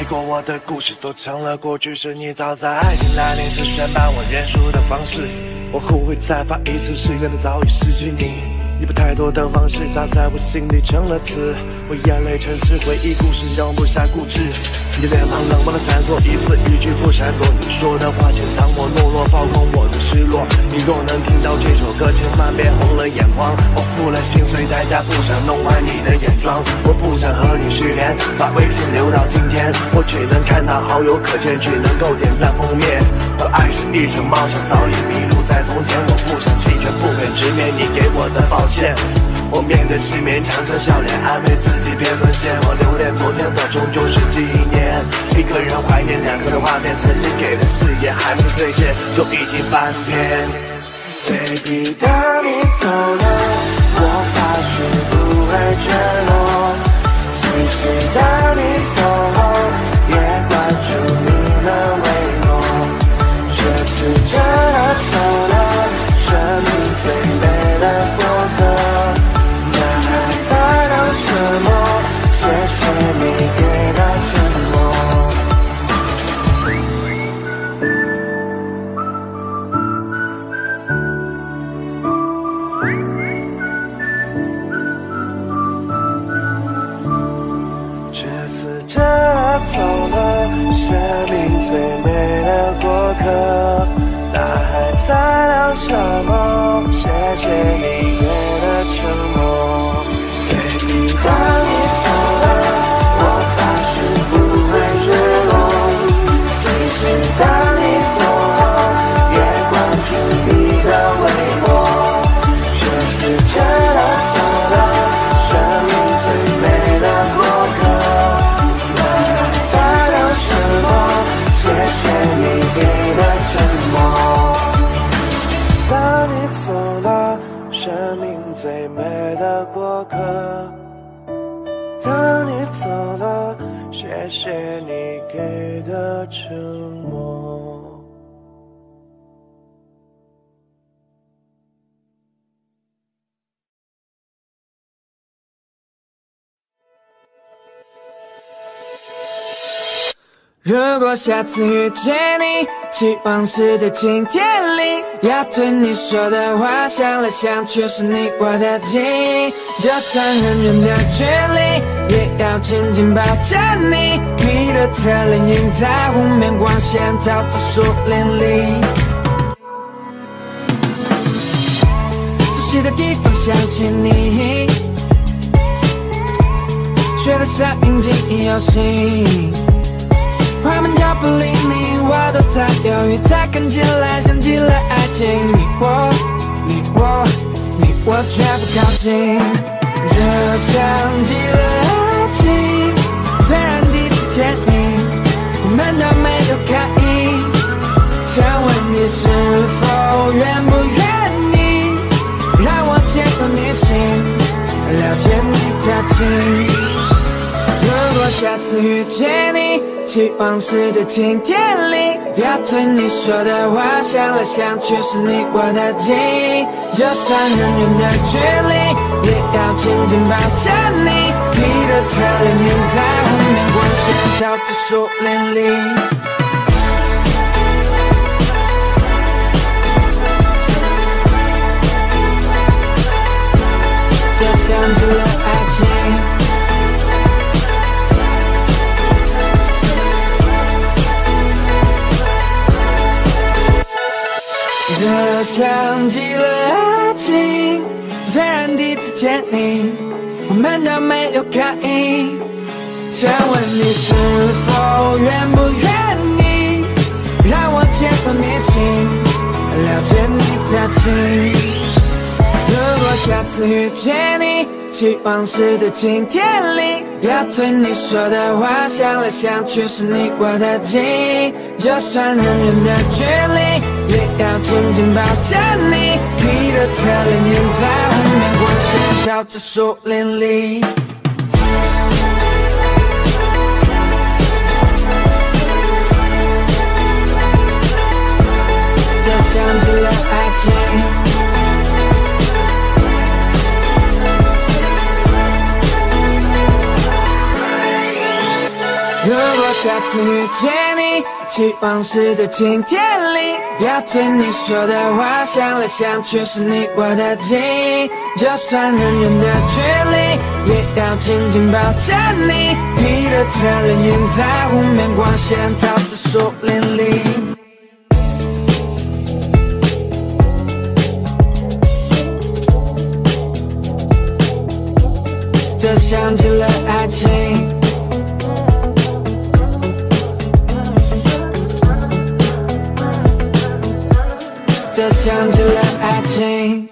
过我的故事都成了过去式，你早在爱情来临时宣判我认输的方式。我后悔再发一次誓，可能早已失去你。你不太多的方式砸在我心里成了刺，我眼泪沉实，回忆故事容不下固执。你脸庞冷漠的闪烁，一字一句不闪躲。你说的话潜藏我懦弱，曝光我的失落。你若能听到这首歌，千万别红了眼眶。我付了心碎代价，不想弄坏你的眼妆。我不想和你失联，把微信留到今天。我只能看到好友可见，只能够点赞封面。我爱是一场冒险，早已迷路在从前。我不想弃权，不肯直面你给我的抱歉。我面对失眠，强着笑脸安慰自己别沦陷。我留恋昨天的终究是纪念，一个人怀念两个人画面，曾经给的誓言还没兑现就已经翻篇。Baby， 当你走了，我发誓不会坠落。其实当你走后，也关注你的微弱。这次真的走了，生命最美的过客。谢谢你给的沉默。这次真的走了，生命最美的过客。大海在聊什么？谢谢你给的沉默。Baby， 当你走了，我发誓不会坠落。即使当你走后，也关注你的微博。这次真的走了，生命最美的过客。那还在聊什么？谢谢你给的沉默。当你走了，生命最美的过客。当你走了，谢谢你给的沉默。 如果下次遇见你，希望是在晴天里，要对你说的话想来想去是你我的记忆，就算很远的距离，也要紧紧抱着你。你的侧脸映在湖面光线照着树林里，熟悉的地方想起你，觉得像引进游戏。快门脚步离你，我都在犹豫，才看起来像极了爱情。你我，你我，你我却不靠近，就像极了爱情。虽然第一次见你，我们都没有开意，想问你是否愿不愿意让我接入你心，了解你的情。如果下次遇见你，希望是在晴天里，要对你说的话想来想去是你我的记忆，就算很远的距离，也要紧紧抱着你。你的侧脸映在湖面光线照着树林里，就像极了爱情。就像极了爱情，虽然第一次见你，我们都没有开意，想问你是否愿不愿意让我接入你心，了解你的情。如果下次遇见你，希望是在晴天里，要对你说的话想来想去是你我的记忆，就算很远的距离，也要紧紧抱着你。你的侧脸映在湖面光线照着树林里，就像极了爱情。如果下下次遇见你，期望是在晴天里。不要对你说的话想来想去是你我的记忆，就算很远的距离，也要紧紧抱着你。你的侧脸映在湖面光线，照着树林里。这想起了爱情，这想起了爱情。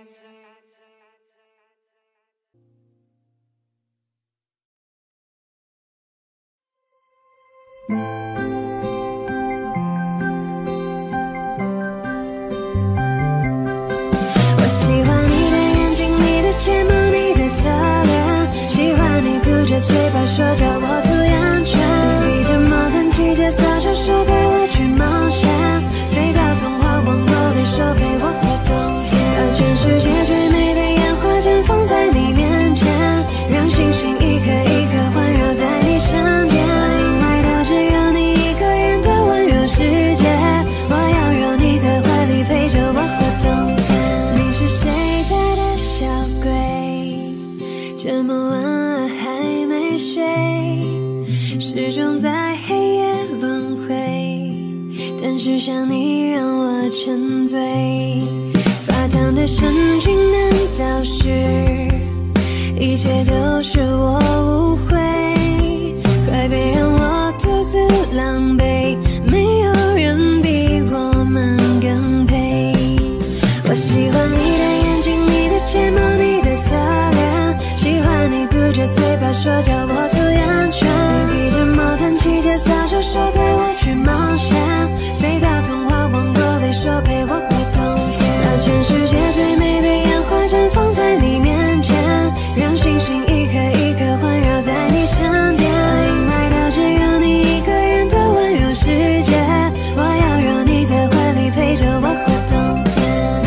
我喜欢你的眼睛，你的睫毛，你的侧脸，喜欢你嘟着嘴巴说叫我涂眼圈，披着毛毯骑着扫帚说带我去冒险，飞到童话王国里说陪我过冬天，让全世界最美的烟花绽放在你面前，让星星一颗一颗环绕在你身边，因为它只有你一个人的温柔世界，我要让你在怀里陪着我过冬天。你是谁家的小鬼？这么晚了还没睡，始终在黑夜轮回，但是想你让我沉醉。发烫的神经难道是一切都是我误会？快别让我独自狼狈，没有人比我们更配。我喜欢你的眼睛，你的睫毛，你的侧脸，喜欢你嘟着嘴巴说叫我涂眼圈，披着毛毯骑着扫帚说带我去冒险，飞到童话王国里说陪我过冬天，让全世界最美的烟花绽放在你面前，让星星一颗一颗环绕在你身边，因为它只有你一个人的温柔世界，我要让你在怀里陪着我过冬天。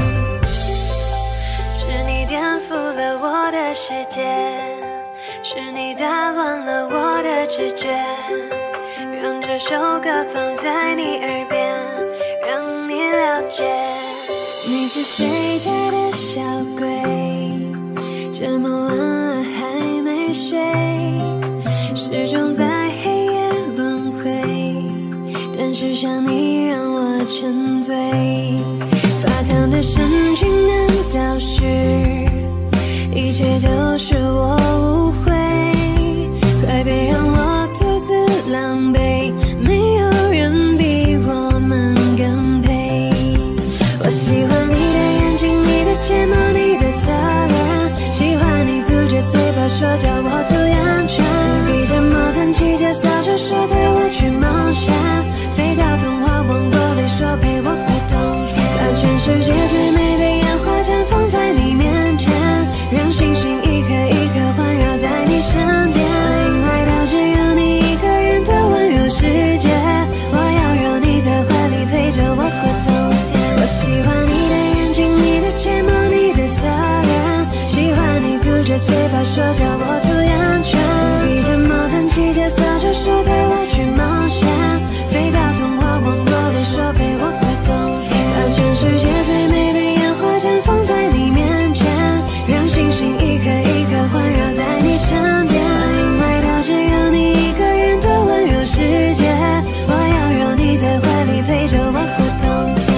是你颠覆了我的世界，是你打乱了我的直觉，让这首歌放在你耳边，让你了解。你是谁家的小鬼？这么晚了还没睡，始终在黑夜轮回，但是想你让我沉醉。发烫的神经难道是一切都是我误会？快别让我独自狼狈，没有人比我们更配。我喜欢你的眼睛，你的睫毛，你的侧脸，喜欢你嘟着嘴巴说叫我涂眼圈，披着毛毯骑着扫帚说带我去冒险，飞到童话王国里说陪我过冬天，让全世界最美的烟花绽放在你面前，让星星一颗一颗环绕在你身边，因为它只有你一个人的温柔世界，我要让你在怀里陪着我过冬天。我喜欢你的眼睛，你的睫毛，你的侧脸，喜欢你嘟着嘴巴说叫我涂眼圈，披着毛毯骑着扫帚说带我去冒险，飞到童话王国里说陪我过冬天，让全世界最美的烟花绽放在你面前，让星星一颗一颗环绕在你身边，因为它只有你一个人的温柔世界，我要让你在怀里陪着我过冬天。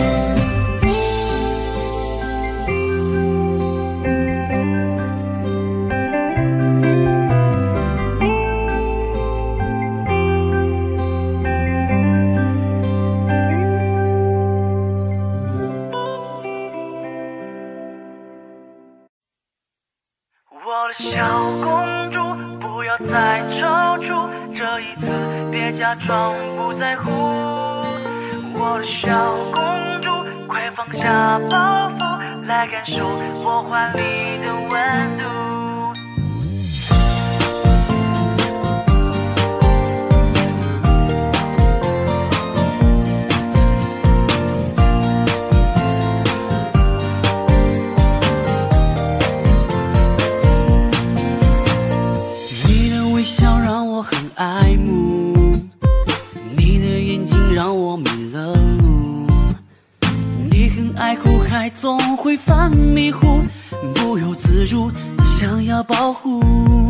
我的小公主，不要再踌躇，这一次别假装不在乎。我的小公主，快放下包袱，来感受我怀里的温度。 你的微笑让我很爱慕， 想要保护。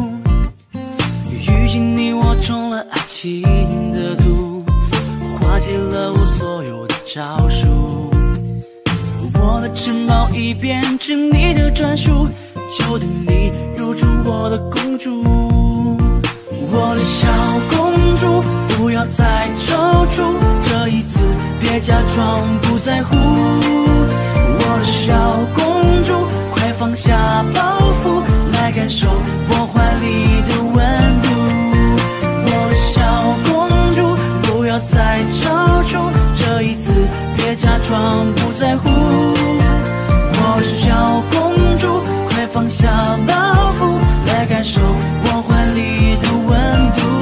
遇见你，我中了爱情的毒，化解了我所有的招数。我的城堡已变成你的专属，就等你入住我的公主。我的小公主，不要再踌躇，这一次别假装不在乎。我的小公主，快放下包袱，来感受我怀里的温度。我的小公主，不要再踌躇，这一次别假装不在乎。我的小公主，快放下包袱，来感受我怀里的温度。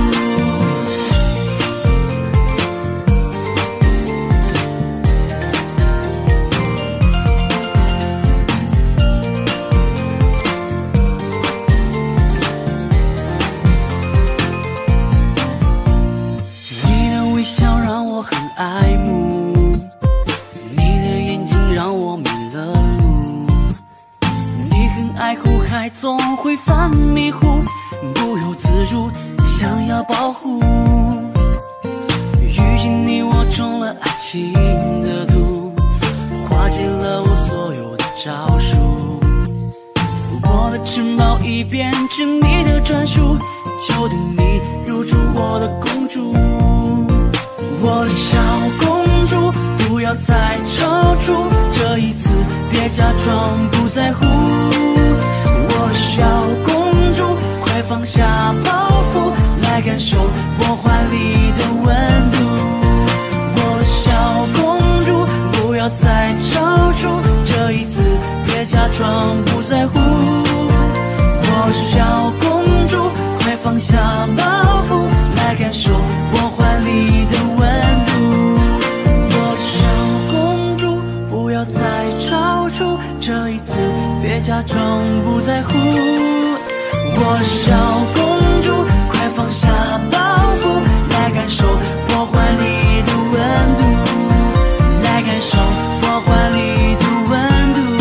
你的微笑让我很爱慕，你的眼睛让我迷了路。你很爱护海，总会犯迷糊，不由自主想要保护。遇见你，我中了爱情的毒，化解了我所有的招数。我的城堡已变成你的专属，就等你入住我的公主。我的小公主，不要再踌躇，这一次别假装不在乎。我的小公主，快放下包袱，来感受我怀里的温度。我的小公主，不要再踌躇，这一次别假装不在乎。我的小公主，快放下包袱，来感受我怀里的温度。我的小公主，不要再踌躇，这一次别假装不在乎。我的小公主，快放下包袱，来感受我怀里的温度，来感受我怀里的温度。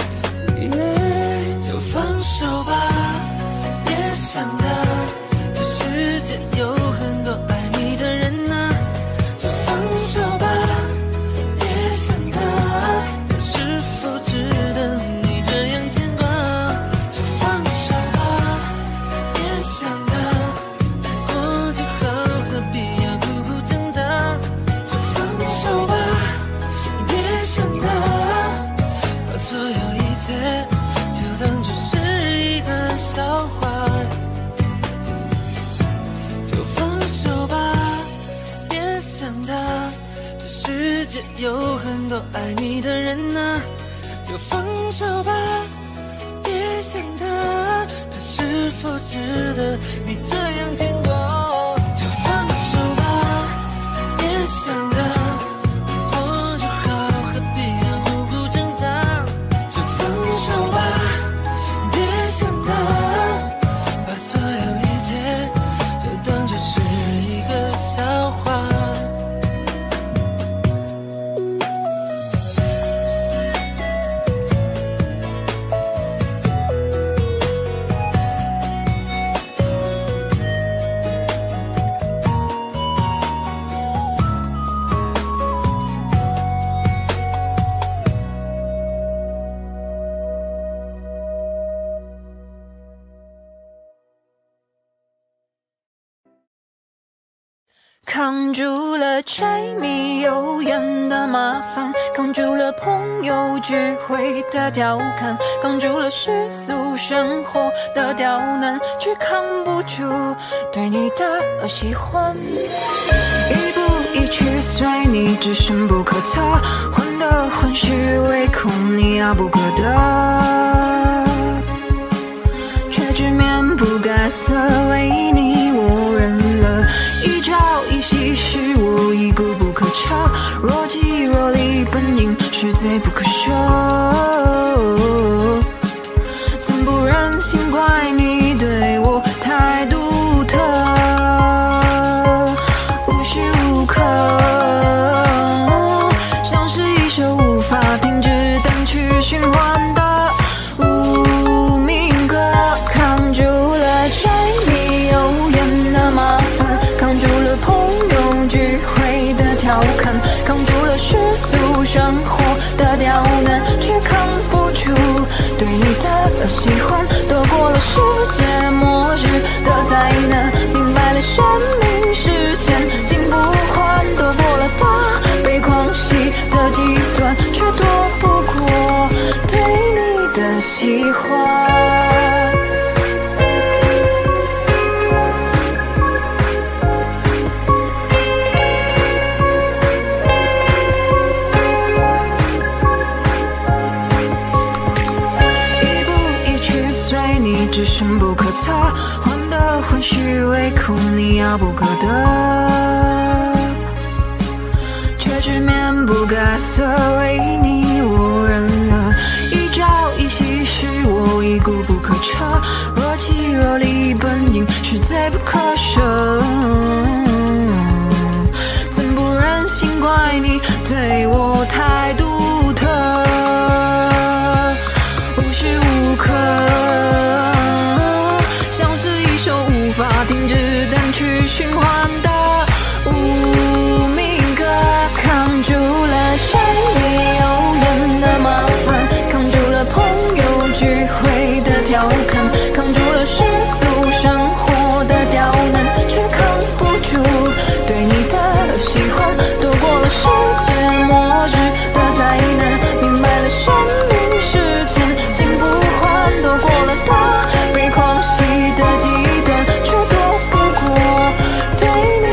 就放手吧，别想他，这想他，这世界有很多爱你的人啊，就放手吧，别想他，他是否值得你这样牵挂？就放手吧，别想他，过就好，何必要苦苦挣扎？就放手吧，别想他，把所有一切就当作是一个笑话。 扛住了柴米油盐的麻烦，扛住了朋友聚会的调侃，扛住了世俗生活的刁难，却扛不住对你的喜欢。一步一趋随你，只深不可测，患得患失，唯恐你遥不可得，却直面不改色，为你我忍了。一朝一夕是我已固不可彻，若即若离本应是罪不可赦，怎不忍心怪你对我太独特，无时无刻像是一首无法停止单曲循环的无名歌，扛住了柴米油盐的麻烦，扛住了朋友聚会的调侃，扛住了世俗生活的刁难，却扛不住对你的喜欢，躲过了世界末日的灾难，明白了生命是千金不换，躲过了大悲狂喜的极端，却躲不过对你的喜欢。只深不可测，患得患失，唯恐你遥不可得，却直面不改色，为你我忍了。一朝一夕是我已固不可彻，若即若离本应是罪不可赦，怎不忍心怪你对我太独特，无时无刻停止单曲循环的无名歌，扛住了柴米油盐的麻烦，扛住了朋友聚会的调侃，扛住了世俗生活的刁难，却扛不住对你的喜欢，躲过了世界末日的灾难，明白了生命是千金不换，躲过了大悲狂喜的极端，却躲不过对你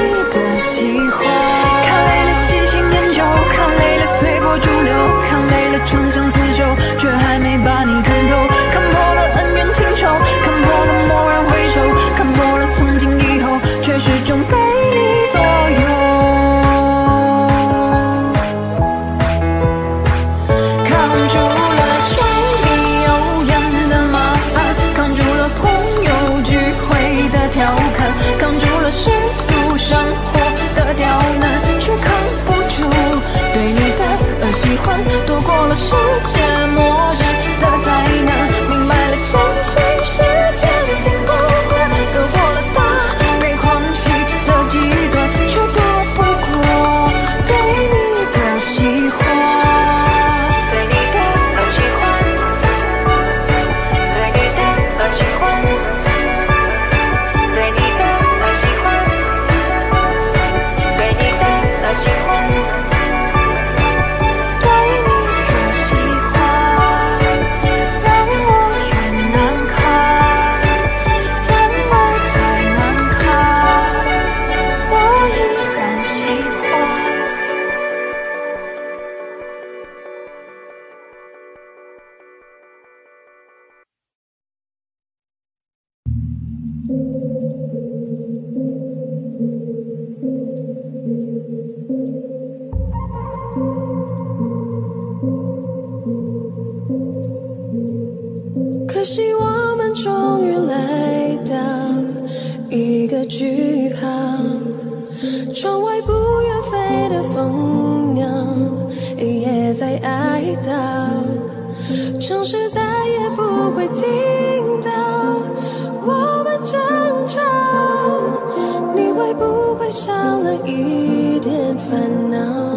可惜我们终于来到一个句号，窗外不远飞的蜂鸟也在哀悼，城市再也不会听到我们争吵，你会不会少了一点烦恼？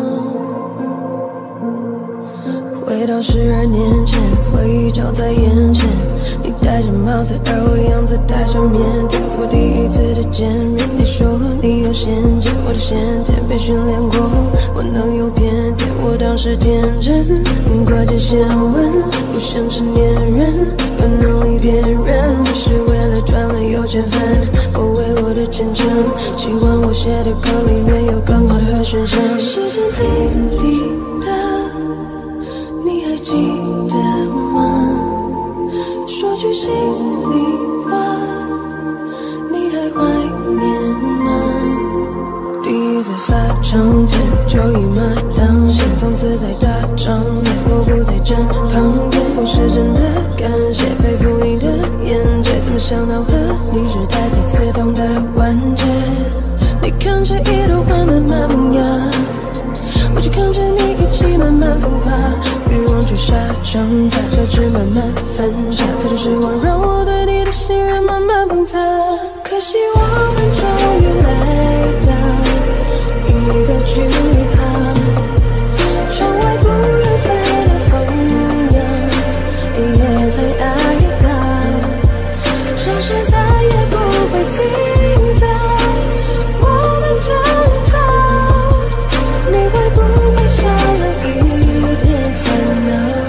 回到十二年前，回忆就在眼前，你戴着帽子，而我样子戴着腼腆。我第一次的见面，你说你有先见，我的先天被训练过后，我能有偏见。我当时天真，挂着线纹，不像是恋人，有能力骗人，只是为了赚了有钱分。我为我的前程，希望我写的歌里面有更好的和弦声。时间滴滴答，你还记得吗？说句心里话，你还怀念吗？第一次发唱片就一马当先，从此在大场面，我不在站旁边，不是真的感谢，佩服你的眼界，怎么想到和你是待在刺痛的关节？你看着一朵花慢慢萌芽，我就看着你一起慢慢风发，欲望就沙长大，交织慢慢分下，这种失望让我对你的信任慢慢崩塌。可惜我们终于来到一个句号，窗外不远飞的蜂鸟也在哀悼，城市再也不会听到我们争吵，你会不会少了一点烦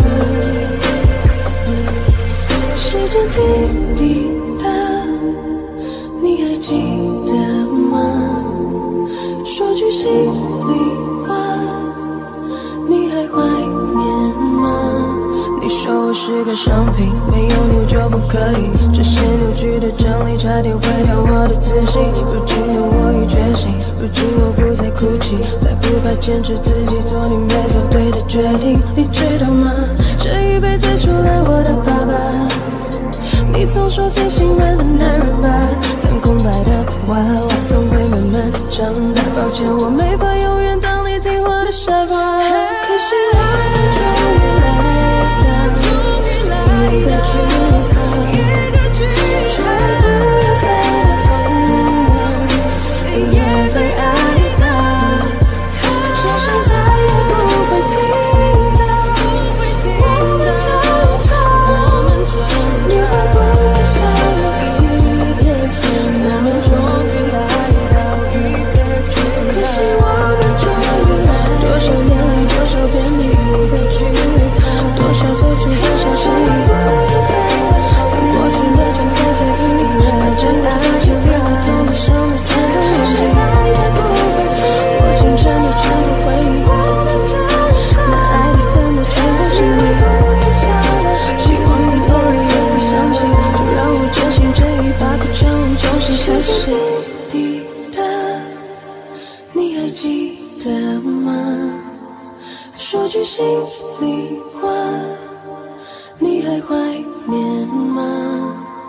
恼？时间滴滴答，你还记得吗？说句心里话，你还怀念吗？你说我是个商品，没有你就不可以，这些扭曲的真理差点毁掉我的自信。如今的我已觉醒，如今我不再哭泣，再不怕坚持自己做你没做对的决定。你知道吗？这一辈子除了我的爸爸，你总说最信任的男人吧，但空白的娃娃总会慢慢长大。抱歉，我没法永远当你听话的傻瓜。可惜我们终于来到一个句号，窗外不远飞的蜂鸟也在哀悼，城市再也不会听到我们争吵，你会不会少了一点烦恼？终于来到一个句号，可惜我们终于来，多少年里多少遍的一个句号，多少错处多少失意，当过去的正在回忆里，把真的爱情变得痛的伤的全都忘记，我青春的全部回忆，那爱的恨的全都是你，希望你偶尔也会想起，就让我真心真意把苦全忘，重新开始。滴答，你还记得吗？说句心里话，你还怀念吗？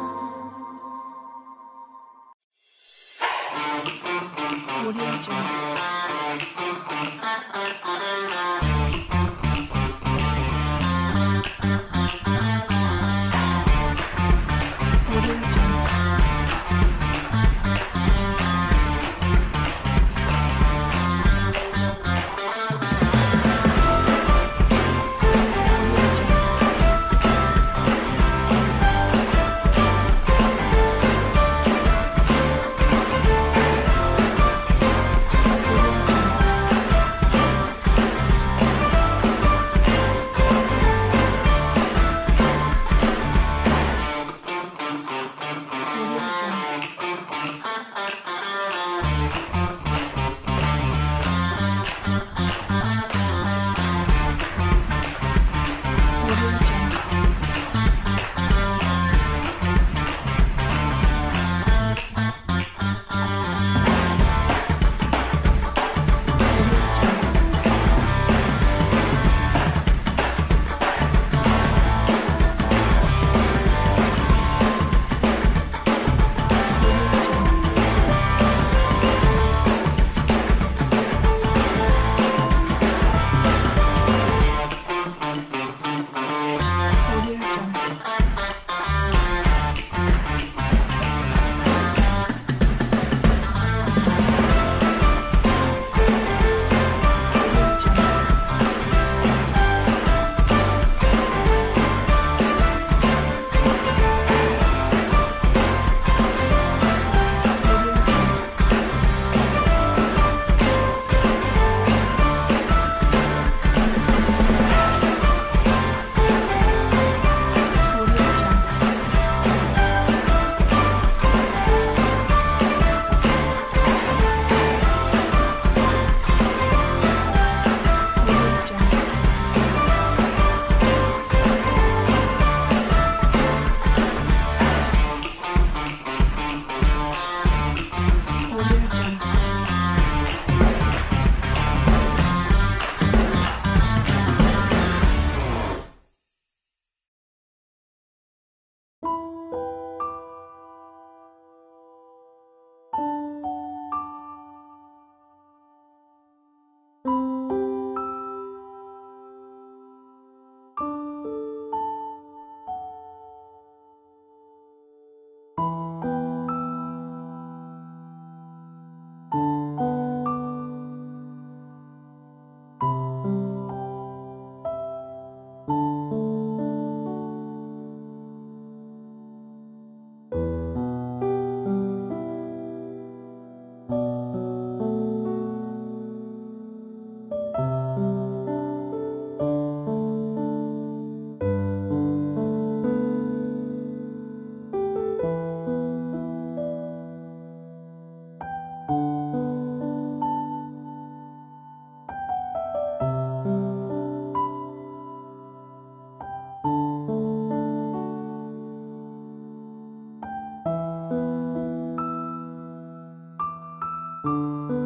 我的你。